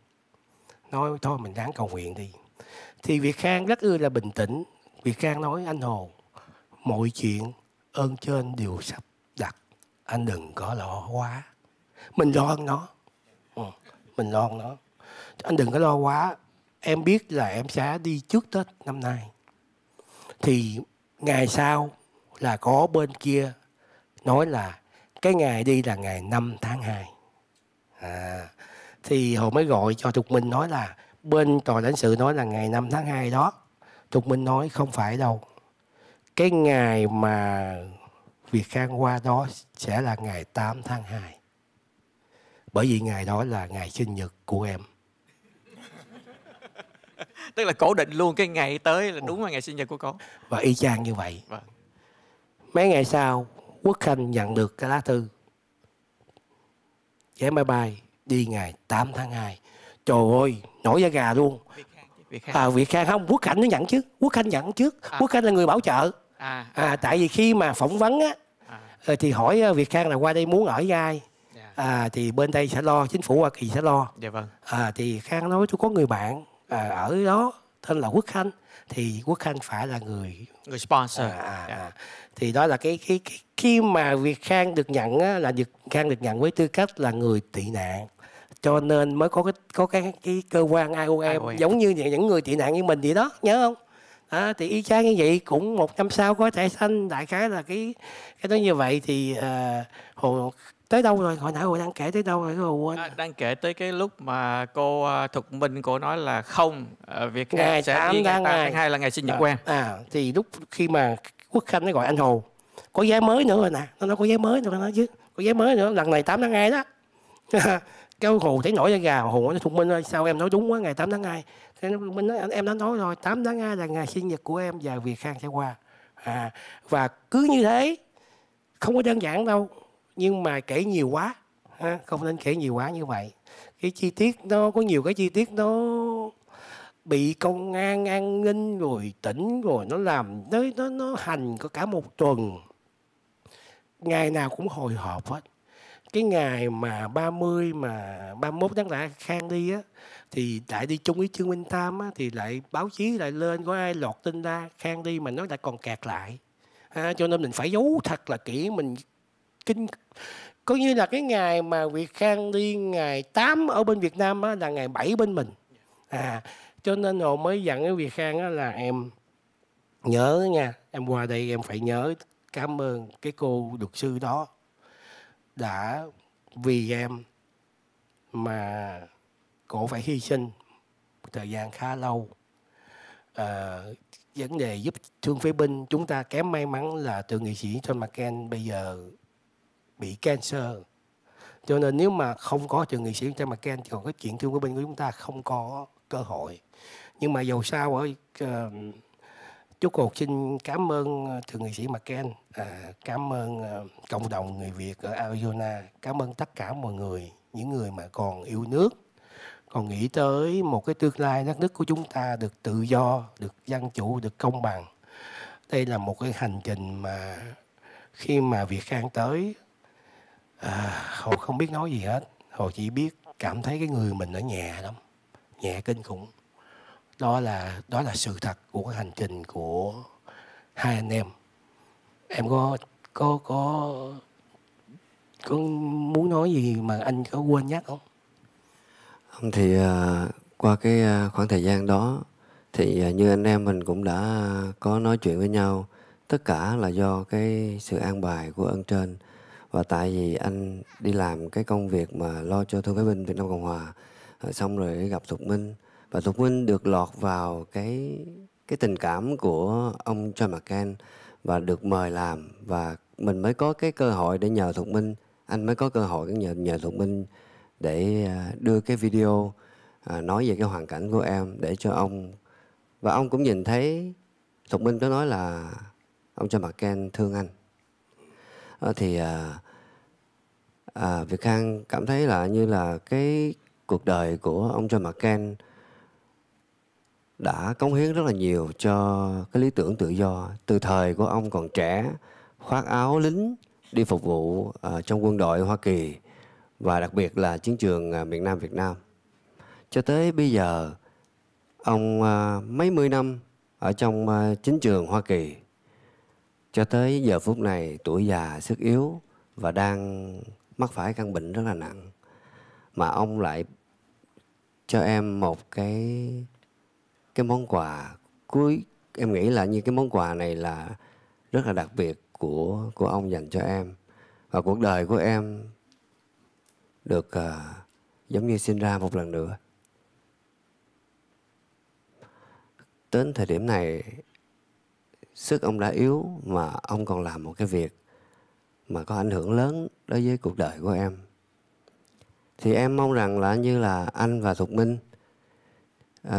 Nói thôi mình ráng cầu nguyện đi. Thì Việt Khang rất ưa là bình tĩnh. Việt Khang nói anh Hồ, mọi chuyện ơn trên đều sắp đặt, anh đừng có lo quá. Mình lo hơn nó. Ừ, mình lo hơn nó. Anh đừng có lo quá. Em biết là em sẽ đi trước Tết năm nay. Thì ngày sau là có bên kia nói là cái ngày đi là ngày năm tháng hai. À, thì họ mới gọi cho Thục Minh nói là bên tòa lãnh sự nói là ngày năm tháng hai đó. Thục Minh nói không phải đâu. Cái ngày mà Việt Khang qua đó sẽ là ngày tám tháng hai. Bởi vì ngày đó là ngày sinh nhật của em. Tức là cố định luôn cái ngày tới là đúng là ngày sinh nhật của cô. Và y chang như vậy. Vâng. Mấy ngày sau, Quốc Khanh nhận được cái lá thư vé máy bay đi ngày tám tháng hai. Trời ơi, nổi da gà luôn. Việt Khang. À, Việt Khang không, Quốc Khanh nó nhận trước. Quốc Khanh nhận trước. À. Quốc Khanh là người bảo trợ. À. À, tại vì khi mà phỏng vấn á, à. thì hỏi Việt Khang là qua đây muốn ở với ai. À, thì bên đây sẽ lo, chính phủ Hoa Kỳ sẽ lo. Dạ vâng. À, thì Khang nói tôi có người bạn à, ở đó tên là Quốc Khanh. Thì Quốc Khanh phải là người người sponsor. À, à, à. Thì đó là cái, cái, cái khi mà Việt Khang được nhận á, là Việt Khang được nhận với tư cách là người tị nạn, cho nên mới có cái có cái, cái cơ quan i o em, i o em giống như những người tị nạn như mình vậy đó, nhớ không? À, thì y chang như vậy, cũng một năm sau có thẻ xanh, đại khái là cái cái đó như vậy. Thì uh, hồ tới đâu rồi? Hồi nãy Hồ đang kể tới đâu rồi? Hồ quên. À, đang kể tới cái lúc mà cô Thục Minh cô nói là không, Việt Khang sẽ tám đi ngày tám tháng hai là ngày sinh nhật của em. À, thì lúc khi mà Quốc Khanh nó gọi anh Hồ, có vé mới nữa rồi nè, nó nói có vé mới nữa, nó nói chứ có vé mới nữa, lần này tám tháng hai đó. Cái Hồ thấy nổi da gà. Hồ nói Thục Minh ơi, sao em nói đúng quá, ngày tám tháng hai. Cái Thục Minh nói em đã nói rồi, tám tháng hai là ngày sinh nhật của em và Việt Khang sẽ qua. À, và cứ như thế, không có đơn giản đâu, nhưng mà kể nhiều quá, ha? Không nên kể nhiều quá như vậy. Cái chi tiết nó có nhiều cái chi tiết nó bị công an an ninh rồi tỉnh rồi nó làm nó nó nó hành có cả một tuần, ngày nào cũng hồi hộp hết. Cái ngày mà ba mươi mà ba mươi mốt tháng lại Khang đi á, thì lại đi chung với Trương Minh Tam á, thì lại báo chí lại lên có ai lọt tin ra Khang đi mà nó lại còn kẹt lại. À, cho nên mình phải giấu thật là kỹ, mình kinh coi như là cái ngày mà Việt Khang đi ngày tám ở bên Việt Nam á, là ngày bảy bên mình. À, cho nên Hồ mới dặn cái Việt Khang á, là em nhớ nha, em qua đây em phải nhớ cảm ơn cái cô luật sư đó đã vì em mà cổ phải hy sinh thời gian khá lâu. À, vấn đề giúp thương phế binh, chúng ta kém may mắn là thượng nghị sĩ John McCain bây giờ bị cancer, cho nên nếu mà không có thượng nghị sĩ John McCain thì còn cái chuyện thương phế binh của chúng ta không có cơ hội. Nhưng mà dầu sao ở uh, Trúc Hột xin cảm ơn thượng nghị sĩ McCain, à, cảm ơn uh, cộng đồng người Việt ở Arizona, cảm ơn tất cả mọi người, những người mà còn yêu nước, còn nghĩ tới một cái tương lai đất nước của chúng ta được tự do, được dân chủ, được công bằng. Đây là một cái hành trình mà khi mà Việt Khang tới, à, Hồ không biết nói gì hết. Hồ chỉ biết cảm thấy cái người mình ở nhà lắm, nhẹ kinh khủng. Đó là đó là sự thật của cái hành trình của hai anh em. Em có có có có muốn nói gì mà anh có quên nhắc không? Thì uh, qua cái uh, khoảng thời gian đó thì uh, như anh em mình cũng đã có nói chuyện với nhau. Tất cả là do cái sự an bài của ơn trên. Và tại vì anh đi làm cái công việc mà lo cho Thương phế binh Việt Nam Cộng Hòa, uh, xong rồi gặp Thục Minh. Và Thục Minh được lọt vào cái cái tình cảm của ông John McCain và được mời làm. Và mình mới có cái cơ hội để nhờ Thục Minh, anh mới có cơ hội nhờ, nhờ Thục Minh để đưa cái video à, nói về cái hoàn cảnh của em để cho ông. Và ông cũng nhìn thấy, Thục Minh có nói là ông John McCain thương anh. À, thì à, à, Việt Khang cảm thấy là như là cái cuộc đời của ông John McCain đã cống hiến rất là nhiều cho cái lý tưởng tự do. Từ thời của ông còn trẻ, khoác áo lính đi phục vụ uh, trong quân đội Hoa Kỳ và đặc biệt là chiến trường uh, miền Nam Việt Nam. Cho tới bây giờ, ông uh, mấy mươi năm ở trong uh, chiến trường Hoa Kỳ, cho tới giờ phút này tuổi già sức yếu và đang mắc phải căn bệnh rất là nặng. Mà ông lại cho em một cái cái món quà cuối, em nghĩ là như cái món quà này là rất là đặc biệt của của ông dành cho em. Và cuộc đời của em được uh, giống như sinh ra một lần nữa. Đến thời điểm này, sức ông đã yếu mà ông còn làm một cái việc mà có ảnh hưởng lớn đối với cuộc đời của em. Thì em mong rằng là như là anh và Thục Minh uh,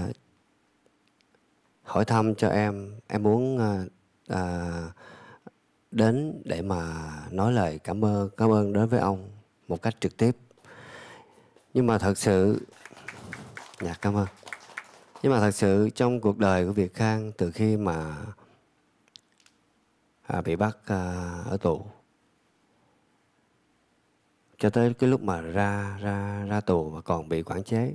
hỏi thăm cho em. Em muốn uh, uh, đến để mà nói lời cảm ơn, cảm ơn đến với ông một cách trực tiếp. Nhưng mà thật sự, dạ cảm ơn. Nhưng mà thật sự trong cuộc đời của Việt Khang, từ khi mà à, bị bắt à, ở tù, cho tới cái lúc mà ra ra ra tù và còn bị quản chế,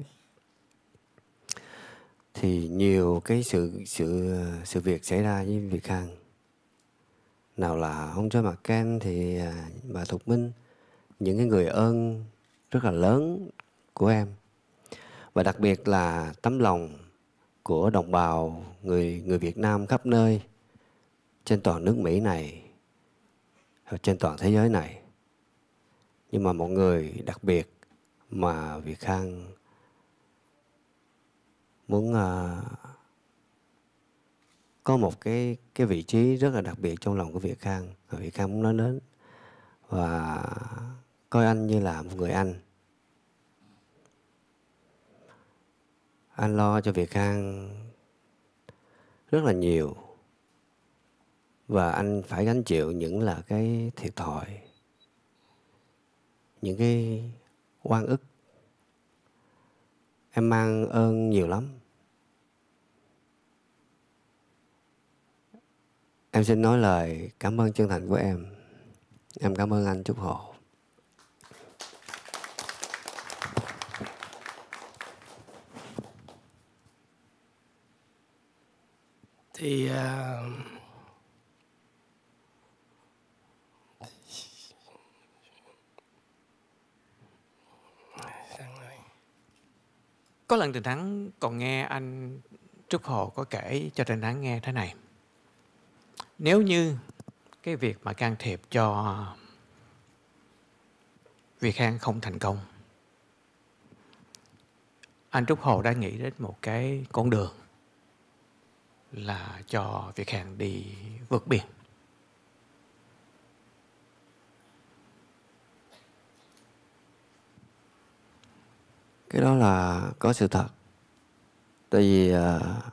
thì nhiều cái sự sự sự việc xảy ra với Việt Khang. Nào là ông John McCain thì à, bà Thục Minh, những cái người ơn rất là lớn của em. Và đặc biệt là tấm lòng của đồng bào người người Việt Nam khắp nơi trên toàn nước Mỹ này, trên toàn thế giới này. Nhưng mà một người đặc biệt mà Việt Khang muốn uh, có một cái cái vị trí rất là đặc biệt trong lòng của Việt Khang, và Việt Khang muốn nói đến và coi anh như là một người anh. Anh lo cho Việt Khang rất là nhiều và anh phải gánh chịu những là cái thiệt thòi, những cái oan ức. Em mang ơn nhiều lắm. Em xin nói lời cảm ơn chân thành của em. Em cảm ơn anh Trúc Hồ. Thì uh, có lần Trần Thắng còn nghe anh Trúc Hồ có kể cho Trần Thắng nghe thế này: nếu như cái việc mà can thiệp cho Việt Khang không thành công, anh Trúc Hồ đã nghĩ đến một cái con đường là cho Việt Khang đi vượt biển. Cái đó là có sự thật. Tại vì uh,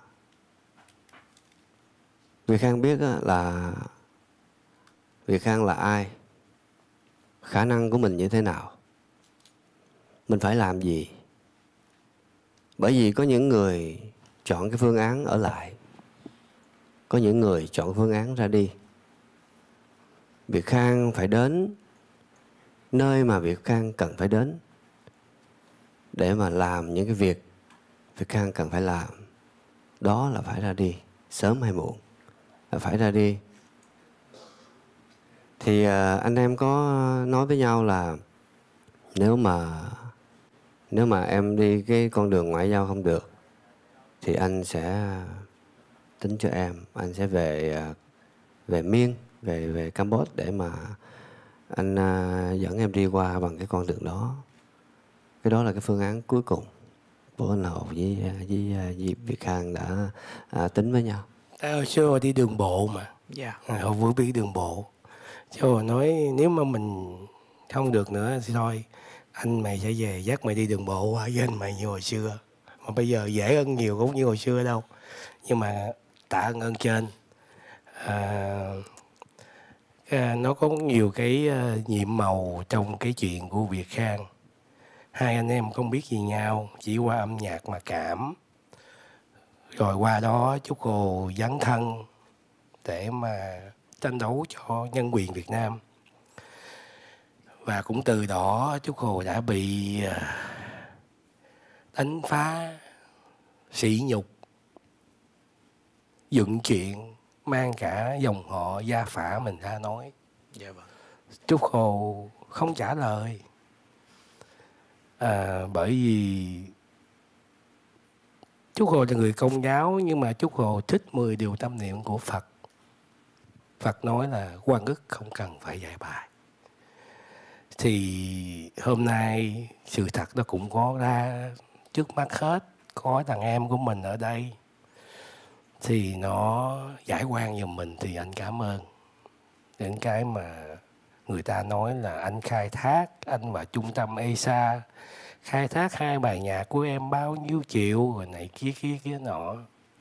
Việt Khang biết uh, là Việt Khang là ai, khả năng của mình như thế nào, mình phải làm gì. Bởi vì có những người chọn cái phương án ở lại, có những người chọn phương án ra đi. Việt Khang phải đến nơi mà Việt Khang cần phải đến để mà làm những cái việc Việt Khang cần phải làm. Đó là phải ra đi, sớm hay muộn là phải ra đi. Thì uh, anh em có nói với nhau là nếu mà nếu mà em đi cái con đường ngoại giao không được thì anh sẽ tính cho em, anh sẽ về uh, về Miên, về về Campuchia để mà anh uh, dẫn em đi qua bằng cái con đường đó. Cái đó là cái phương án cuối cùng của anh Hồ với với, với Việt Khang đã uh, tính với nhau. Ta hồi xưa hồi đi đường bộ mà. Dạ. À, họ vừa biết đường bộ. Chứ họ nói nếu mà mình không được nữa thì thôi, anh mày sẽ về dắt mày đi đường bộ với anh mày như hồi xưa. Mà bây giờ dễ hơn nhiều cũng như hồi xưa đâu. Nhưng mà tạ ơn trên. À, à, nó có nhiều cái uh, nhiệm màu trong cái chuyện của Việt Khang. Hai anh em không biết gì nhau, chỉ qua âm nhạc mà cảm. Rồi qua đó Trúc Hồ dấn thân để mà tranh đấu cho nhân quyền Việt Nam. Và cũng từ đó Trúc Hồ đã bị đánh phá, sỉ nhục, dựng chuyện, mang cả dòng họ gia phả mình ra nói. Dạ vâng. Trúc Hồ không trả lời. À, bởi vì Trúc Hồ là người Công giáo, nhưng mà Trúc Hồ thích mười điều tâm niệm của Phật. Phật nói là oan ức không cần phải giải bài. Thì hôm nay sự thật nó cũng có ra trước mắt hết. Có thằng em của mình ở đây thì nó giải oan giùm mình thì anh cảm ơn. Đến cái mà người ta nói là anh khai thác, anh và trung tâm e ét a khai thác hai bài nhạc của em bao nhiêu triệu rồi này kia kia kia nọ.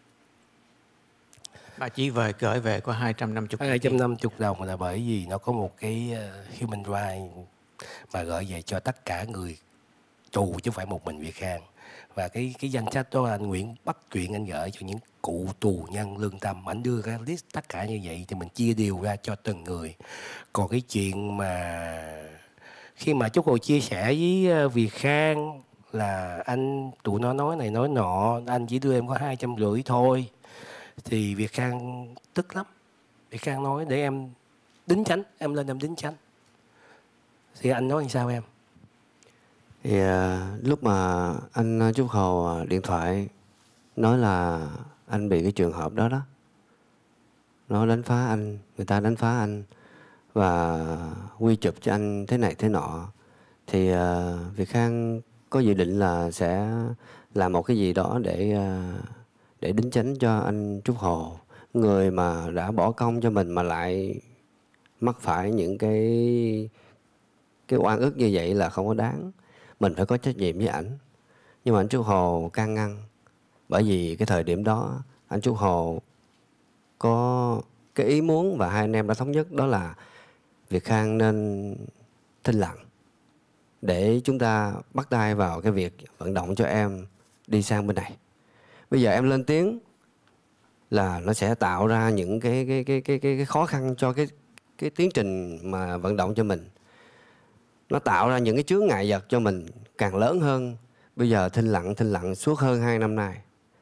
Bà chỉ về gửi về có hai trăm năm mươi hai trăm năm mươi đồng là bởi vì nó có một cái human right mà gửi về cho tất cả người tù chứ không phải một mình Việt Khang. Và cái cái danh sách đó anh Nguyễn bắt chuyện anh gửi cho những cụ tù nhân lương tâm. Anh đưa ra list tất cả như vậy thì mình chia đều ra cho từng người. Còn cái chuyện mà khi mà Trúc Hồ chia sẻ với Việt Khang là anh tụi nó nói này nói nọ, anh chỉ đưa em có hai trăm rưỡi thôi, thì Việt Khang tức lắm. Việt Khang nói để em đính chánh, em lên em đính chánh. Thì anh nói làm sao em? Thì uh, lúc mà anh Trúc Hồ điện thoại nói là anh bị cái trường hợp đó đó, nó đánh phá anh, người ta đánh phá anh và quy chụp cho anh thế này thế nọ, thì uh, Việt Khang có dự định là sẽ làm một cái gì đó để uh, để đính chánh cho anh Trúc Hồ, người mà đã bỏ công cho mình mà lại mắc phải những cái cái oan ức như vậy là không có đáng. Mình phải có trách nhiệm với ảnh. Nhưng mà anh Trúc Hồ can ngăn. Bởi vì cái thời điểm đó anh Trúc Hồ có cái ý muốn và hai anh em đã thống nhất, đó là Việt Khang nên thinh lặng để chúng ta bắt tay vào cái việc vận động cho em đi sang bên này. Bây giờ em lên tiếng là nó sẽ tạo ra những cái cái cái cái cái, cái khó khăn cho cái cái tiến trình mà vận động cho mình. Nó tạo ra những cái chướng ngại vật cho mình càng lớn hơn. Bây giờ thinh lặng thinh lặng suốt hơn hai năm nay.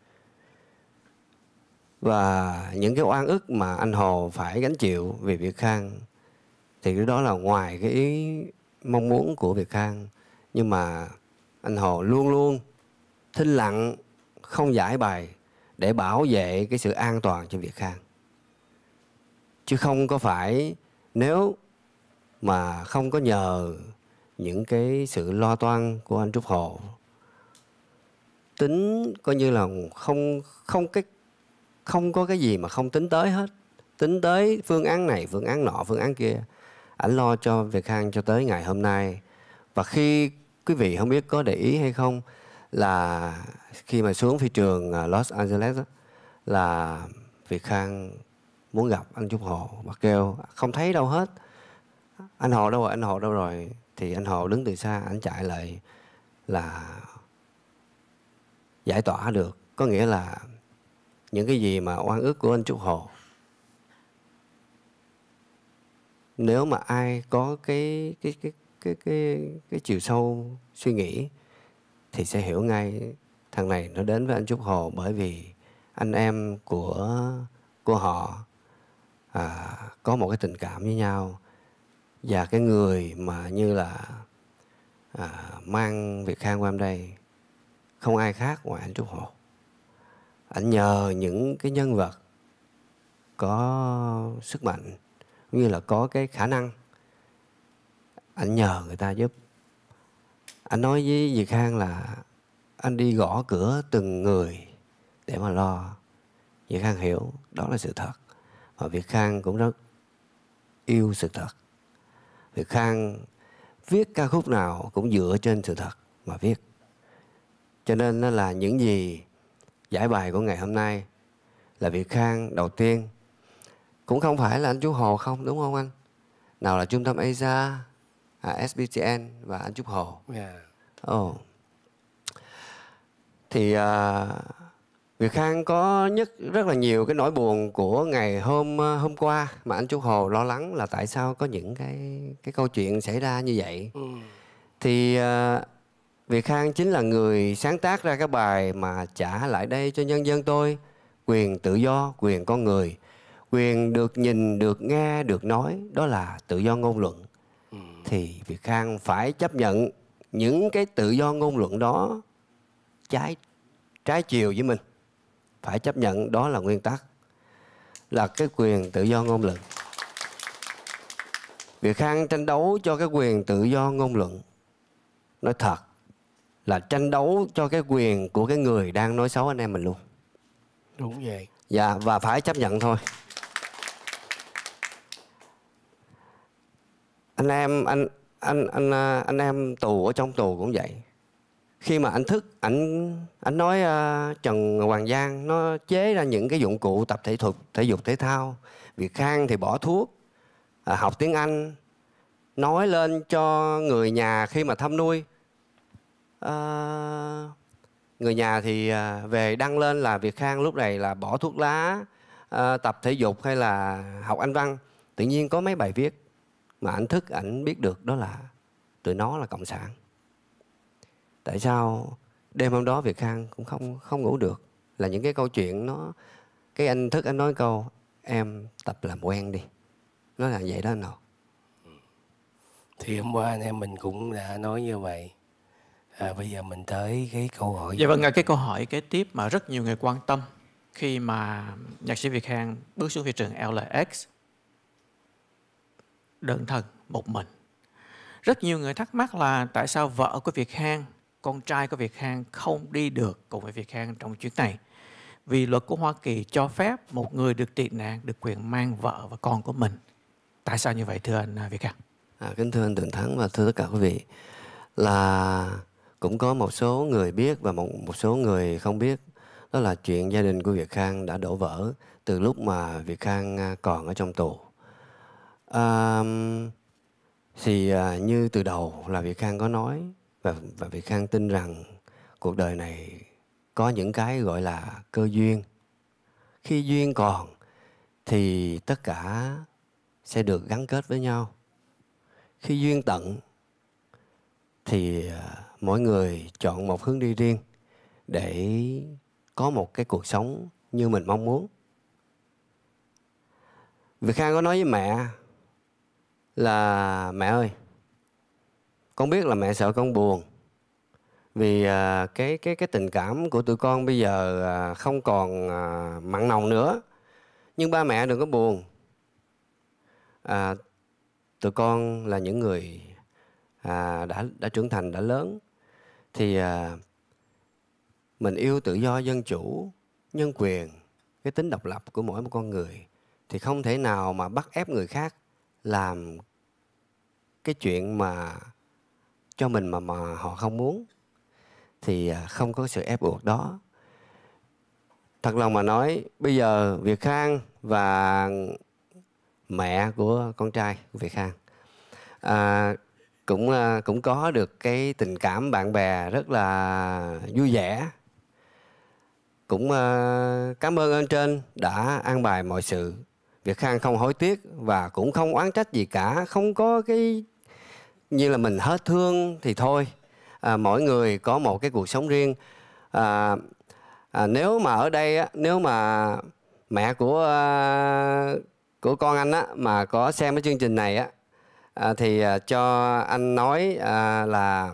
Và những cái oan ức mà anh Hồ phải gánh chịu vì Việt Khang thì cái đó là ngoài cái ý mong muốn của Việt Khang. Nhưng mà anh Hồ luôn luôn thinh lặng, không giải bài để bảo vệ cái sự an toàn cho Việt Khang. Chứ không có phải nếu mà không có nhờ những cái sự lo toan của anh Trúc Hồ, tính coi như là không không cái không có cái gì mà không tính tới hết, tính tới phương án này, phương án nọ, phương án kia. Ảnh lo cho Việt Khang cho tới ngày hôm nay. Và khi quý vị không biết có để ý hay không, là khi mà xuống phi trường Los Angeles đó, là Việt Khang muốn gặp anh Trúc Hồ và kêu không thấy đâu hết. Anh Hồ đâu rồi, anh Hồ đâu rồi? Thì anh Hồ đứng từ xa, anh chạy lại là giải tỏa được. Có nghĩa là những cái gì mà oan ức của anh Trúc Hồ, nếu mà ai có cái cái cái cái cái cái chiều sâu suy nghĩ thì sẽ hiểu ngay thằng này nó đến với anh Trúc Hồ bởi vì anh em của của họ à, có một cái tình cảm với nhau, và cái người mà như là à, mang Việt Khang qua đây không ai khác ngoài anh Trúc Hồ. Anh nhờ những cái nhân vật có sức mạnh cũng như là có cái khả năng, anh nhờ người ta giúp. Anh nói với Việt Khang là anh đi gõ cửa từng người để mà lo. Việt Khang hiểu đó là sự thật, và Việt Khang cũng rất yêu sự thật. Việt Khang viết ca khúc nào cũng dựa trên sự thật mà viết. Cho nên nó là những gì giải bài của ngày hôm nay là Việt Khang đầu tiên. Cũng không phải là anh Trúc Hồ không, đúng không anh? Nào là Trung tâm Asia, à, ét pê tê en và anh Trúc Hồ. Yeah. Oh. Thì à, Việt Khang có nhất rất là nhiều cái nỗi buồn của ngày hôm hôm qua mà anh Trúc Hồ lo lắng là tại sao có những cái cái câu chuyện xảy ra như vậy. Ừ. Thì à, Việt Khang chính là người sáng tác ra cái bài mà trả lại đây cho nhân dân tôi quyền tự do, quyền con người, quyền được nhìn, được nghe, được nói, đó là tự do ngôn luận. Ừ. Thì Việt Khang phải chấp nhận những cái tự do ngôn luận đó trái trái chiều với mình. Phải chấp nhận đó là nguyên tắc, là cái quyền tự do ngôn luận. Việt Khang tranh đấu cho cái quyền tự do ngôn luận. Nói thật là tranh đấu cho cái quyền của cái người đang nói xấu anh em mình luôn. Đúng vậy. Dạ, và phải chấp nhận thôi. Anh em anh anh anh anh em tù ở trong tù cũng vậy. Khi mà anh thức, anh anh nói uh, Trần Hoàng Giang nó chế ra những cái dụng cụ tập thể thuật, thể dục thể thao. Việt Khang thì bỏ thuốc, uh, học tiếng Anh, nói lên cho người nhà khi mà thăm nuôi. Uh, người nhà thì uh, về đăng lên là Việt Khang lúc này là bỏ thuốc lá, uh, tập thể dục hay là học Anh văn. Tự nhiên có mấy bài viết mà anh thức, anh biết được đó là tụi nó là cộng sản. Tại sao đêm hôm đó Việt Khang cũng không không ngủ được? Là những cái câu chuyện nó... Cái anh thức anh nói câu em tập làm quen đi. Nó là vậy đó anh Hồ. Thì hôm qua anh em mình cũng đã nói như vậy. À, bây giờ mình tới cái câu hỏi. Dạ vâng, cái câu hỏi kế tiếp mà rất nhiều người quan tâm khi mà nhạc sĩ Việt Khang bước xuống phi trường lờ ích đơn thân một mình. Rất nhiều người thắc mắc là tại sao vợ của Việt Khang, con trai của Việt Khang không đi được cùng với Việt Khang trong chuyến này. Vì luật của Hoa Kỳ cho phép một người được tị nạn được quyền mang vợ và con của mình. Tại sao như vậy thưa anh Việt Khang? À, kính thưa anh Tường Thắng và thưa tất cả quý vị, là cũng có một số người biết và một, một số người không biết. Đó là chuyện gia đình của Việt Khang đã đổ vỡ từ lúc mà Việt Khang còn ở trong tù. À, thì à, như từ đầu là Việt Khang có nói và, và Việt Khang tin rằng cuộc đời này có những cái gọi là cơ duyên. Khi duyên còn thì tất cả sẽ được gắn kết với nhau. Khi duyên tận thì à, mỗi người chọn một hướng đi riêng để có một cái cuộc sống như mình mong muốn. Việt Khang có nói với mẹ là mẹ ơi, con biết là mẹ sợ con buồn vì à, cái cái cái tình cảm của tụi con bây giờ à, không còn à, mặn nồng nữa, nhưng ba mẹ đừng có buồn. À, tụi con là những người à, đã đã trưởng thành, đã lớn, thì à, mình yêu tự do, dân chủ, nhân quyền, cái tính độc lập của mỗi một con người, thì không thể nào mà bắt ép người khác làm cái chuyện mà cho mình mà mà họ không muốn. thì không có sự ép buộc đó. Thật lòng mà nói, bây giờ Việt Khang và mẹ của con trai của Việt Khang à, cũng cũng có được cái tình cảm bạn bè rất là vui vẻ. Cũng uh, cảm ơn ơn trên đã an bài mọi sự. Việt Khang không hối tiếc và cũng không oán trách gì cả. Không có cái như là mình hết thương thì thôi. À, mỗi người có một cái cuộc sống riêng. À, à, nếu mà ở đây á, nếu mà mẹ của uh, của con anh á mà có xem cái chương trình này á, à, thì uh, cho anh nói uh, là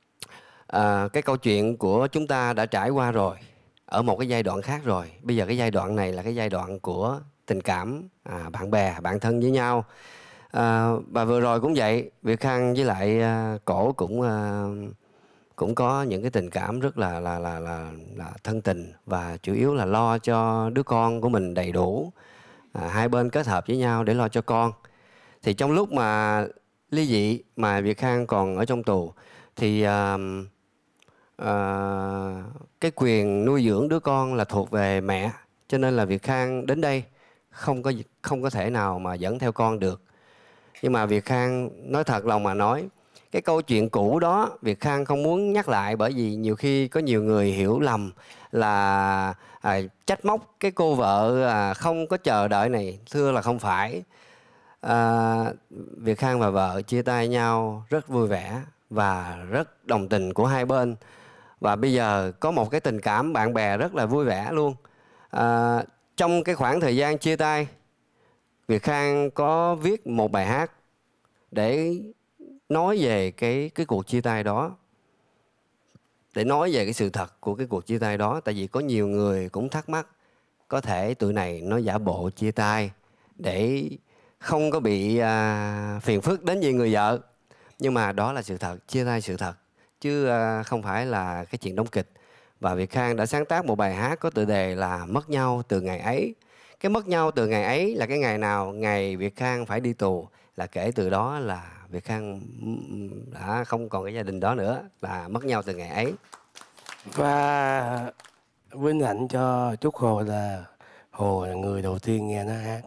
uh, cái câu chuyện của chúng ta đã trải qua rồi, ở một cái giai đoạn khác rồi. Bây giờ cái giai đoạn này là cái giai đoạn của tình cảm, à, bạn bè, bạn thân với nhau. À, và vừa rồi cũng vậy, Việt Khang với lại à, cổ cũng à, cũng có những cái tình cảm rất là là là là, là thân tình, và chủ yếu là lo cho đứa con của mình đầy đủ. À, hai bên kết hợp với nhau để lo cho con. Thì trong lúc mà ly dị mà Việt Khang còn ở trong tù thì à, à, cái quyền nuôi dưỡng đứa con là thuộc về mẹ, cho nên là Việt Khang đến đây không có không có thể nào mà dẫn theo con được. Nhưng mà Việt Khang nói thật lòng mà nói, cái câu chuyện cũ đó Việt Khang không muốn nhắc lại, bởi vì nhiều khi có nhiều người hiểu lầm là à, trách móc cái cô vợ à, không có chờ đợi này. Thưa là không phải. À, Việt Khang và vợ chia tay nhau rất vui vẻ và rất đồng tình của hai bên. Và bây giờ có một cái tình cảm bạn bè rất là vui vẻ luôn. À, trong cái khoảng thời gian chia tay, Việt Khang có viết một bài hát để nói về cái, cái cuộc chia tay đó. Để nói về cái sự thật của cái cuộc chia tay đó. Tại vì có nhiều người cũng thắc mắc, có thể tụi này nó giả bộ chia tay để không có bị à, phiền phức đến về người vợ. Nhưng mà đó là sự thật, chia tay sự thật, chứ à, không phải là cái chuyện đóng kịch. Và Việt Khang đã sáng tác một bài hát có tựa đề là Mất nhau từ ngày ấy. Cái mất nhau từ ngày ấy là cái ngày nào? Ngày Việt Khang phải đi tù. Là kể từ đó là Việt Khang đã không còn cái gia đình đó nữa. Là mất nhau từ ngày ấy. Và vinh hạnh cho Trúc Hồ là Hồ là người đầu tiên nghe nó hát.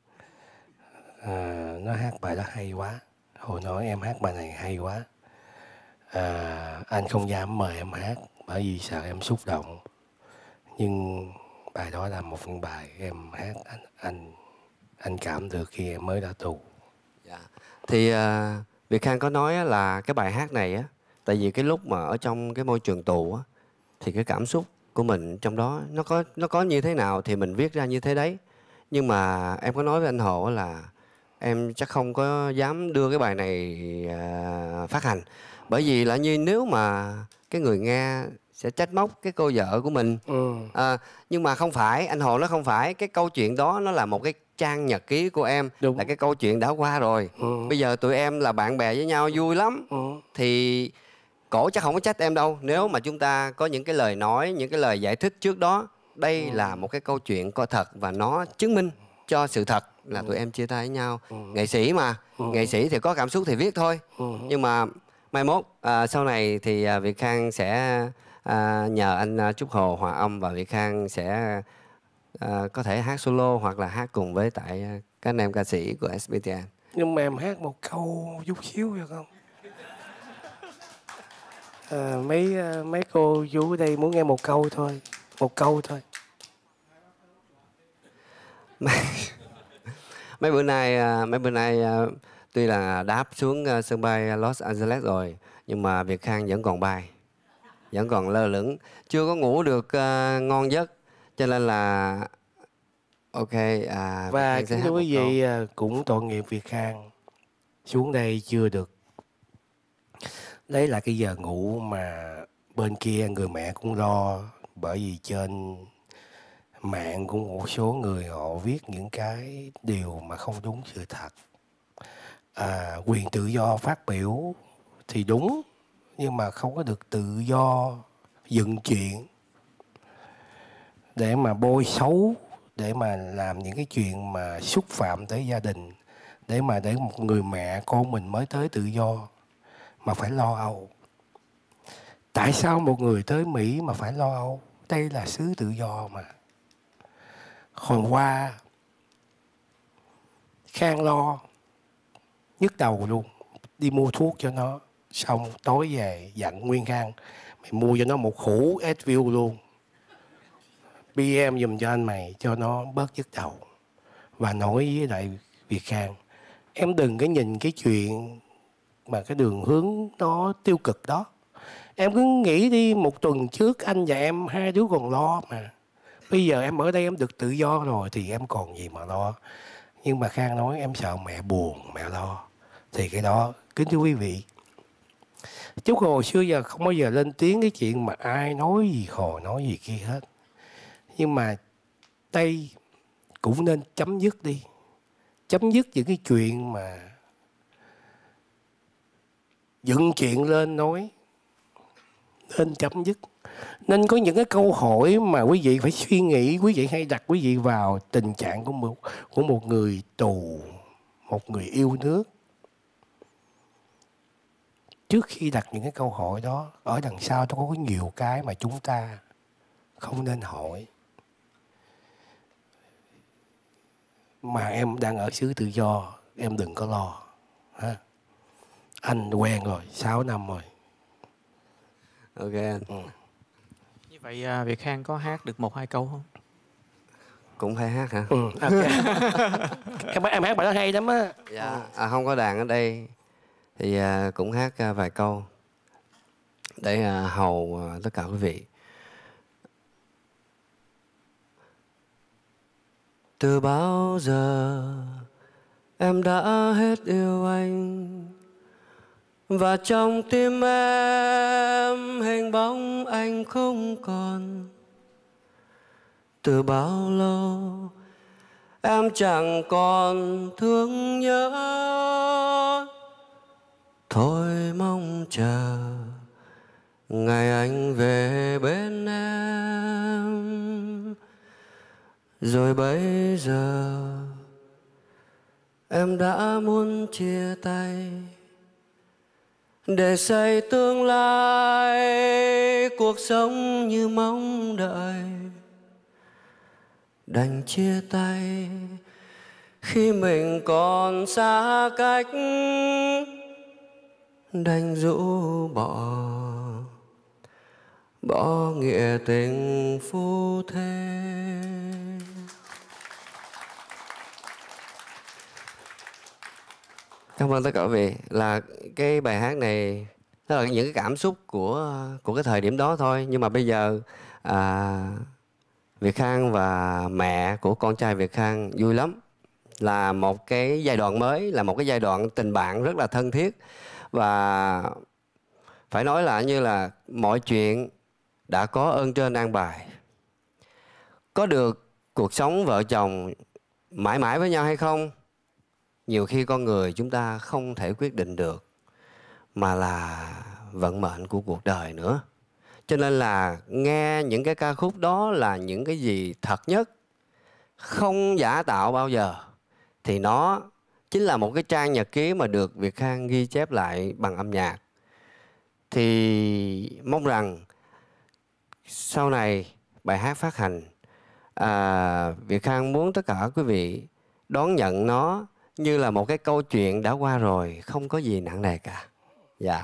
À, nó hát bài đó hay quá. Hồ nói em hát bài này hay quá. À, anh không dám mời em hát bởi vì sợ em xúc động. Nhưng bài đó là một phần bài em hát anh anh anh cảm được khi em mới ra tù. Dạ. Thì uh, Việt Khang có nói là cái bài hát này á, tại vì cái lúc mà ở trong cái môi trường tù á, thì cái cảm xúc của mình trong đó nó có nó có như thế nào thì mình viết ra như thế đấy. Nhưng mà em có nói với anh Hồ là em chắc không có dám đưa cái bài này uh, phát hành, bởi vì là như nếu mà cái người nghe sẽ trách móc cái cô vợ của mình. Ừ. À, nhưng mà không phải, anh Hồ nó không phải. Cái câu chuyện đó nó là một cái trang nhật ký của em. Đúng. Là cái câu chuyện đã qua rồi. Ừ. Bây giờ tụi em là bạn bè với nhau vui lắm. Ừ. Thì cổ chắc không có trách em đâu. Nếu mà chúng ta có những cái lời nói, những cái lời giải thích trước đó. Đây ừ. là một cái câu chuyện có thật và nó chứng minh cho sự thật là ừ. tụi em chia tay với nhau. Ừ. Nghệ sĩ mà. Ừ. Nghệ sĩ thì có cảm xúc thì viết thôi. Ừ. Nhưng mà mai mốt à, sau này thì à, Việt Khang sẽ à, nhờ anh à, Trúc Hồ hòa âm, và Việt Khang sẽ à, có thể hát solo hoặc là hát cùng với tại à, các anh em ca sĩ của ét pê tê en. Nhưng mà em hát một câu chút xíu được không? À, mấy mấy cô chú ở đây muốn nghe một câu thôi, một câu thôi. mấy bữa nay mấy bữa nay tuy là đáp xuống sân bay Los Angeles rồi, nhưng mà Việt Khang vẫn còn bay, vẫn còn lơ lửng, chưa có ngủ được uh, ngon giấc, cho nên là ok. À, và kính thưa quý vị, cũng tội nghiệp Việt Khang xuống đây chưa được đấy là cái giờ ngủ mà bên kia người mẹ cũng lo, bởi vì trên mạng cũng một số người họ viết những cái điều mà không đúng sự thật. À, quyền tự do phát biểu thì đúng, nhưng mà không có được tự do dựng chuyện để mà bôi xấu, để mà làm những cái chuyện mà xúc phạm tới gia đình, để mà để một người mẹ con mình mới tới tự do mà phải lo âu. Tại sao một người tới Mỹ mà phải lo âu? Đây là xứ tự do mà. Hôm qua Khang lo nhức đầu luôn, đi mua thuốc cho nó, xong tối về dặn Nguyên Khang mày mua cho nó một hũ Advil luôn, bê em giùm cho anh mày cho nó bớt nhức đầu. Và nói với lại Việt Khang, em đừng có nhìn cái chuyện mà cái đường hướng nó tiêu cực đó. Em cứ nghĩ đi, một tuần trước anh và em hai đứa còn lo mà. Bây giờ em ở đây em được tự do rồi thì em còn gì mà lo. Nhưng mà Khang nói em sợ mẹ buồn, mẹ lo. Thì cái đó, kính thưa quý vị, Chúc Hồ xưa giờ không bao giờ lên tiếng cái chuyện mà ai nói gì Hồ nói gì kia hết. Nhưng mà đây cũng nên chấm dứt đi. Chấm dứt những cái chuyện mà dựng chuyện lên nói. Nên chấm dứt. Nên có những cái câu hỏi mà quý vị phải suy nghĩ, quý vị hay đặt quý vị vào tình trạng của một, của một người tù, một người yêu nước. Trước khi đặt những cái câu hỏi đó, ở đằng sau nó có nhiều cái mà chúng ta không nên hỏi. Mà em đang ở xứ tự do, em đừng có lo. Ha? Anh quen rồi, sáu năm rồi. Ok anh. Ừ. Như vậy à, Việt Khang có hát được một hai câu không? Cũng hay hát hả? Ừ, okay. em, em hát bài đó hay lắm á. Dạ, à, không có đàn ở đây thì à, cũng hát à, vài câu để à, hầu à, tất cả quý vị. Từ bao giờ em đã hết yêu anh, và trong tim em hình bóng anh không còn. Từ bao lâu em chẳng còn thương nhớ, thôi mong chờ ngày anh về bên em. Rồi bây giờ em đã muốn chia tay để xây tương lai cuộc sống như mong đợi. Đành chia tay khi mình còn xa cách, đành rũ bỏ bỏ nghĩa tình phu thê. Cảm ơn tất cả quý vị. Là cái bài hát này đó là những cái cảm xúc của của cái thời điểm đó thôi. Nhưng mà bây giờ à, Việt Khang và mẹ của con trai Việt Khang vui lắm. Là một cái giai đoạn mới, là một cái giai đoạn tình bạn rất là thân thiết. Và phải nói là như là mọi chuyện đã có ơn trên an bài. Có được cuộc sống vợ chồng mãi mãi với nhau hay không, nhiều khi con người chúng ta không thể quyết định được, mà là vận mệnh của cuộc đời nữa. Cho nên là nghe những cái ca khúc đó là những cái gì thật nhất, không giả tạo bao giờ, thì nó chính là một cái trang nhật ký mà được Việt Khang ghi chép lại bằng âm nhạc. Thì mong rằng sau này bài hát phát hành, à, Việt Khang muốn tất cả quý vị đón nhận nó như là một cái câu chuyện đã qua rồi, không có gì nặng nề cả. Dạ.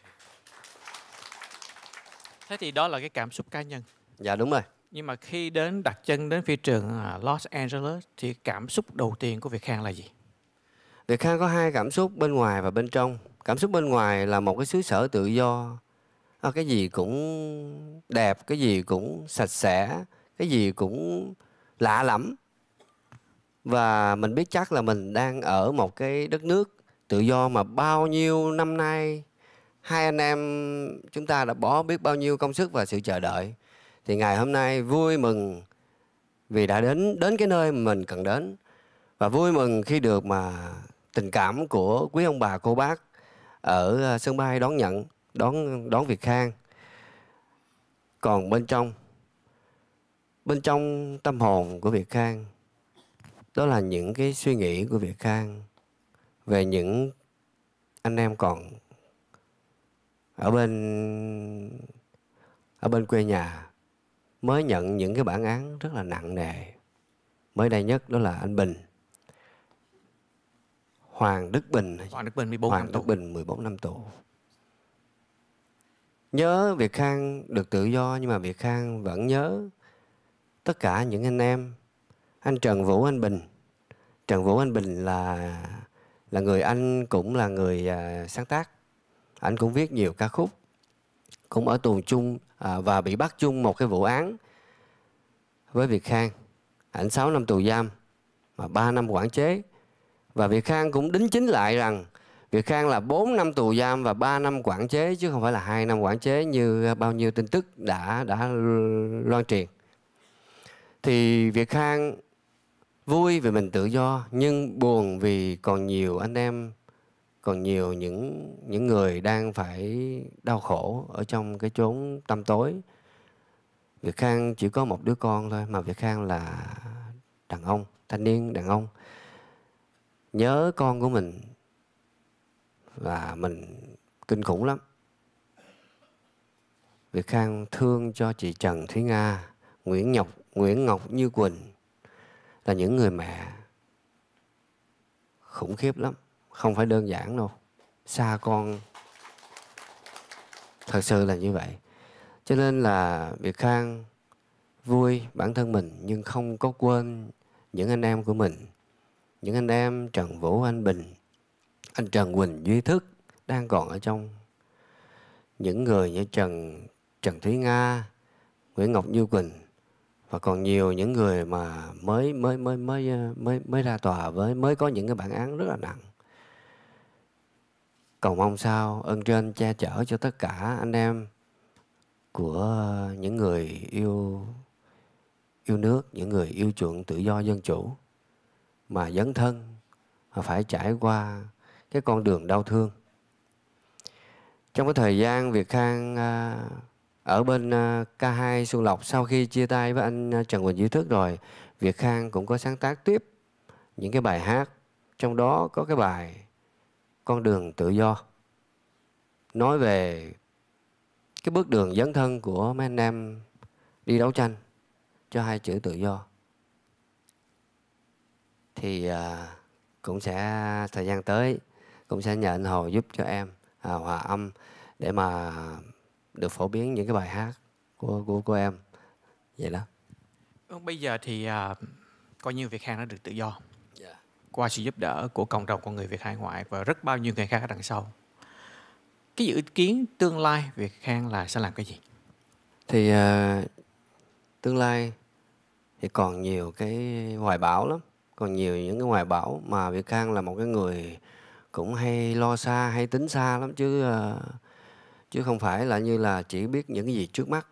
Thế thì đó là cái cảm xúc cá nhân. Dạ đúng rồi. Nhưng mà khi đến đặt chân đến phi trường Los Angeles thì cảm xúc đầu tiên của Việt Khang là gì? Việt Khang có hai cảm xúc, bên ngoài và bên trong. Cảm xúc bên ngoài là một cái xứ sở tự do, à, cái gì cũng đẹp, cái gì cũng sạch sẽ, cái gì cũng lạ lẫm. Và mình biết chắc là mình đang ở một cái đất nước tự do mà bao nhiêu năm nay hai anh em chúng ta đã bỏ biết bao nhiêu công sức và sự chờ đợi. Thì ngày hôm nay vui mừng vì đã đến đến cái nơi mình cần đến, và vui mừng khi được mà tình cảm của quý ông bà cô bác ở sân bay đón nhận đón đón Việt Khang. Còn bên trong bên trong tâm hồn của Việt Khang, đó là những cái suy nghĩ của Việt Khang về những anh em còn ở bên ở bên quê nhà mới nhận những cái bản án rất là nặng nề. Mới đây nhất đó là anh Bình, Hoàng Đức Bình. Hoàng Đức Bình mười bốn Hoàng năm Đức tù. Bình mười bốn năm tù. Nhớ Việt Khang được tự do, nhưng mà Việt Khang vẫn nhớ tất cả những anh em. Anh Trần Vũ Anh Bình. Trần Vũ Anh Bình là là người anh cũng là người à, sáng tác. Anh cũng viết nhiều ca khúc, cũng ở tù chung à, và bị bắt chung một cái vụ án với Việt Khang. Ảnh sáu năm tù giam mà ba năm quản chế. Và Việt Khang cũng đính chính lại rằng Việt Khang là bốn năm tù giam và ba năm quản chế, chứ không phải là hai năm quản chế như bao nhiêu tin tức đã đã loan truyền. Thì Việt Khang vui vì mình tự do, nhưng buồn vì còn nhiều anh em, còn nhiều những những người đang phải đau khổ ở trong cái chốn tăm tối. Việt Khang chỉ có một đứa con thôi, mà Việt Khang là đàn ông, thanh niên đàn ông. Nhớ con của mình và mình kinh khủng lắm. Việt Khang thương cho chị Trần Thúy Nga, Nguyễn Ngọc, Nguyễn Ngọc Như Quỳnh, là những người mẹ khủng khiếp lắm, không phải đơn giản đâu. Xa con, thật sự là như vậy. Cho nên là Việt Khang vui bản thân mình, nhưng không có quên những anh em của mình. Những anh em Trần Vũ Anh Bình, anh Trần Quỳnh Duy Thức đang còn ở trong. Những người như Trần Trần Thúy Nga, Nguyễn Ngọc Như Quỳnh, và còn nhiều những người mà mới mới mới mới mới mới ra tòa với mới có những cái bản án rất là nặng. Cầu mong sao ơn trên che chở cho tất cả anh em của những người yêu yêu nước, những người yêu chuộng tự do dân chủ mà dấn thân mà phải trải qua cái con đường đau thương. Trong cái thời gian Việt Khang à, ở bên à, ca hai Xuân Lộc, sau khi chia tay với anh à, Trần Quỳnh Duy Thức rồi, Việt Khang cũng có sáng tác tiếp những cái bài hát. Trong đó có cái bài Con đường tự do, nói về cái bước đường dấn thân của mấy anh em đi đấu tranh cho hai chữ tự do. Thì à, cũng sẽ thời gian tới cũng sẽ nhờ anh Hồ giúp cho em à, hòa âm để mà được phổ biến những cái bài hát của của của em. Vậy đó. Bây giờ thì à, coi như Việt Khang đã được tự do yeah. qua sự giúp đỡ của cộng đồng của người Việt hải ngoại và rất bao nhiêu người khác ở đằng sau. Cái dự kiến tương lai Việt Khang là sẽ làm cái gì? Thì à, tương lai thì còn nhiều cái hoài bão lắm. Còn nhiều những cái hoài bão mà Việt Khang là một cái người cũng hay lo xa, hay tính xa lắm, chứ uh, chứ không phải là như là chỉ biết những cái gì trước mắt.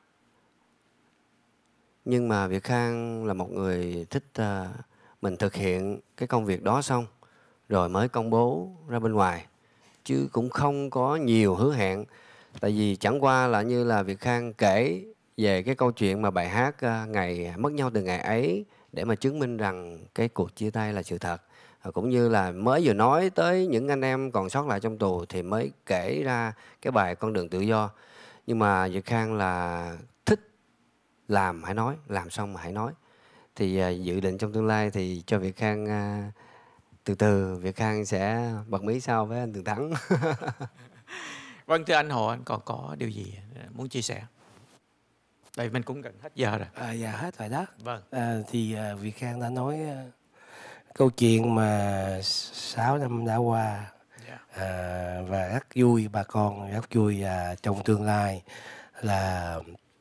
Nhưng mà Việt Khang là một người thích uh, mình thực hiện cái công việc đó xong rồi mới công bố ra bên ngoài, chứ cũng không có nhiều hứa hẹn. Tại vì chẳng qua là như là Việt Khang kể về cái câu chuyện mà bài hát uh, ngày mất nhau từ ngày ấy, để mà chứng minh rằng cái cuộc chia tay là sự thật. Cũng như là mới vừa nói tới những anh em còn sót lại trong tù thì mới kể ra cái bài Con đường tự do. Nhưng mà Việt Khang là thích làm hãy nói, làm xong mà hãy nói. Thì uh, dự định trong tương lai thì cho Việt Khang uh, từ từ Việt Khang sẽ bật mí sau với anh Tường Thắng. Vâng, thưa anh Hồ, anh còn có điều gì muốn chia sẻ? Đây mình cũng gần hết giờ rồi. À, dạ hết rồi đó. Vâng. À, thì uh, Việt Khang đã nói uh, câu chuyện mà sáu năm đã qua, yeah. à, và rất vui, bà con rất vui à, trong tương lai là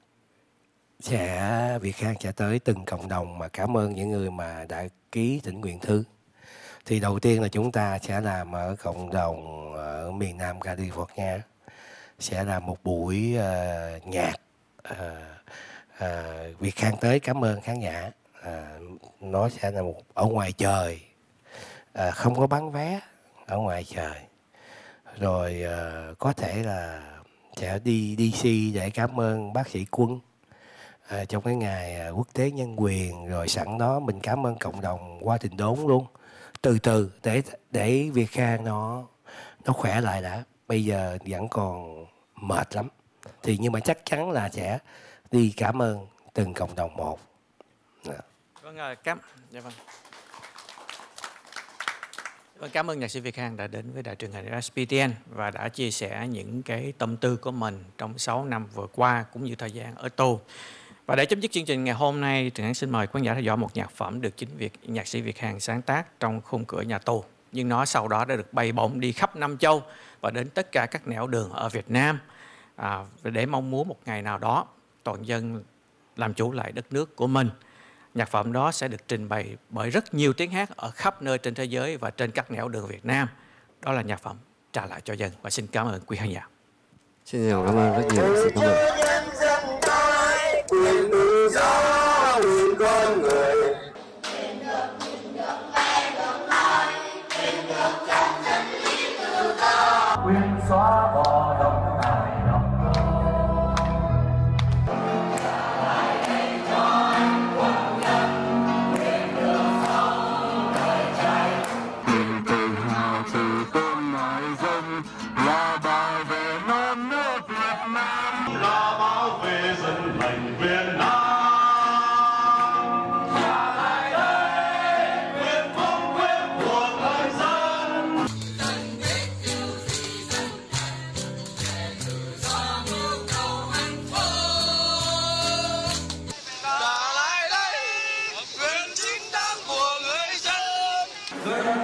sẽ Việt Khang sẽ tới từng cộng đồng mà cảm ơn những người mà đã ký thỉnh nguyện thư. Thì đầu tiên là chúng ta sẽ làm ở cộng đồng ở miền Nam California, sẽ làm một buổi uh, nhạc uh, uh, Việt Khang tới cảm ơn khán giả. À, nó sẽ là một ở ngoài trời, à, không có bán vé, ở ngoài trời. Rồi à, có thể là sẽ đi đê xê để cảm ơn bác sĩ Quân à, trong cái ngày à, quốc tế nhân quyền. Rồi sẵn đó mình cảm ơn cộng đồng Hoa Trình Đốn luôn. Từ từ để để Việt Khang nó nó khỏe lại đã. Bây giờ vẫn còn mệt lắm. Thì nhưng mà chắc chắn là sẽ đi cảm ơn từng cộng đồng một. Đó. Vâng, cảm, dạ vâng. Vâng, cảm ơn nhạc sĩ Việt Khang đã đến với đài truyền hình ét pê tê en và đã chia sẻ những cái tâm tư của mình trong sáu năm vừa qua cũng như thời gian ở tù. Và để chấm dứt chương trình ngày hôm nay, Trường Khánh xin mời khán giả theo dõi một nhạc phẩm được chính Việt nhạc sĩ Việt Khang sáng tác trong khung cửa nhà tù. Nhưng nó sau đó đã được bay bổng đi khắp năm châu và đến tất cả các nẻo đường ở Việt Nam, à, để mong muốn một ngày nào đó toàn dân làm chủ lại đất nước của mình. Nhạc phẩm đó sẽ được trình bày bởi rất nhiều tiếng hát ở khắp nơi trên thế giới và trên các nẻo đường Việt Nam. Đó là nhạc phẩm Trả lại cho dân. Và xin cảm ơn quý khán giả. Xin cảm ơn rất nhiều. Xin cảm ơn. Quyền tự do, quyền con người. Quyền xóa bỏ độc tài độc đoan. Trả lại đây cho anh quân nhân, quyền được sống đời trai. Quyền tự hào tự tôn mọi dân là bảo vệ non nước Việt Nam, là bảo vệ dân lành Việt Nam. Trả lại đây quyền thống quyết của người dân. Người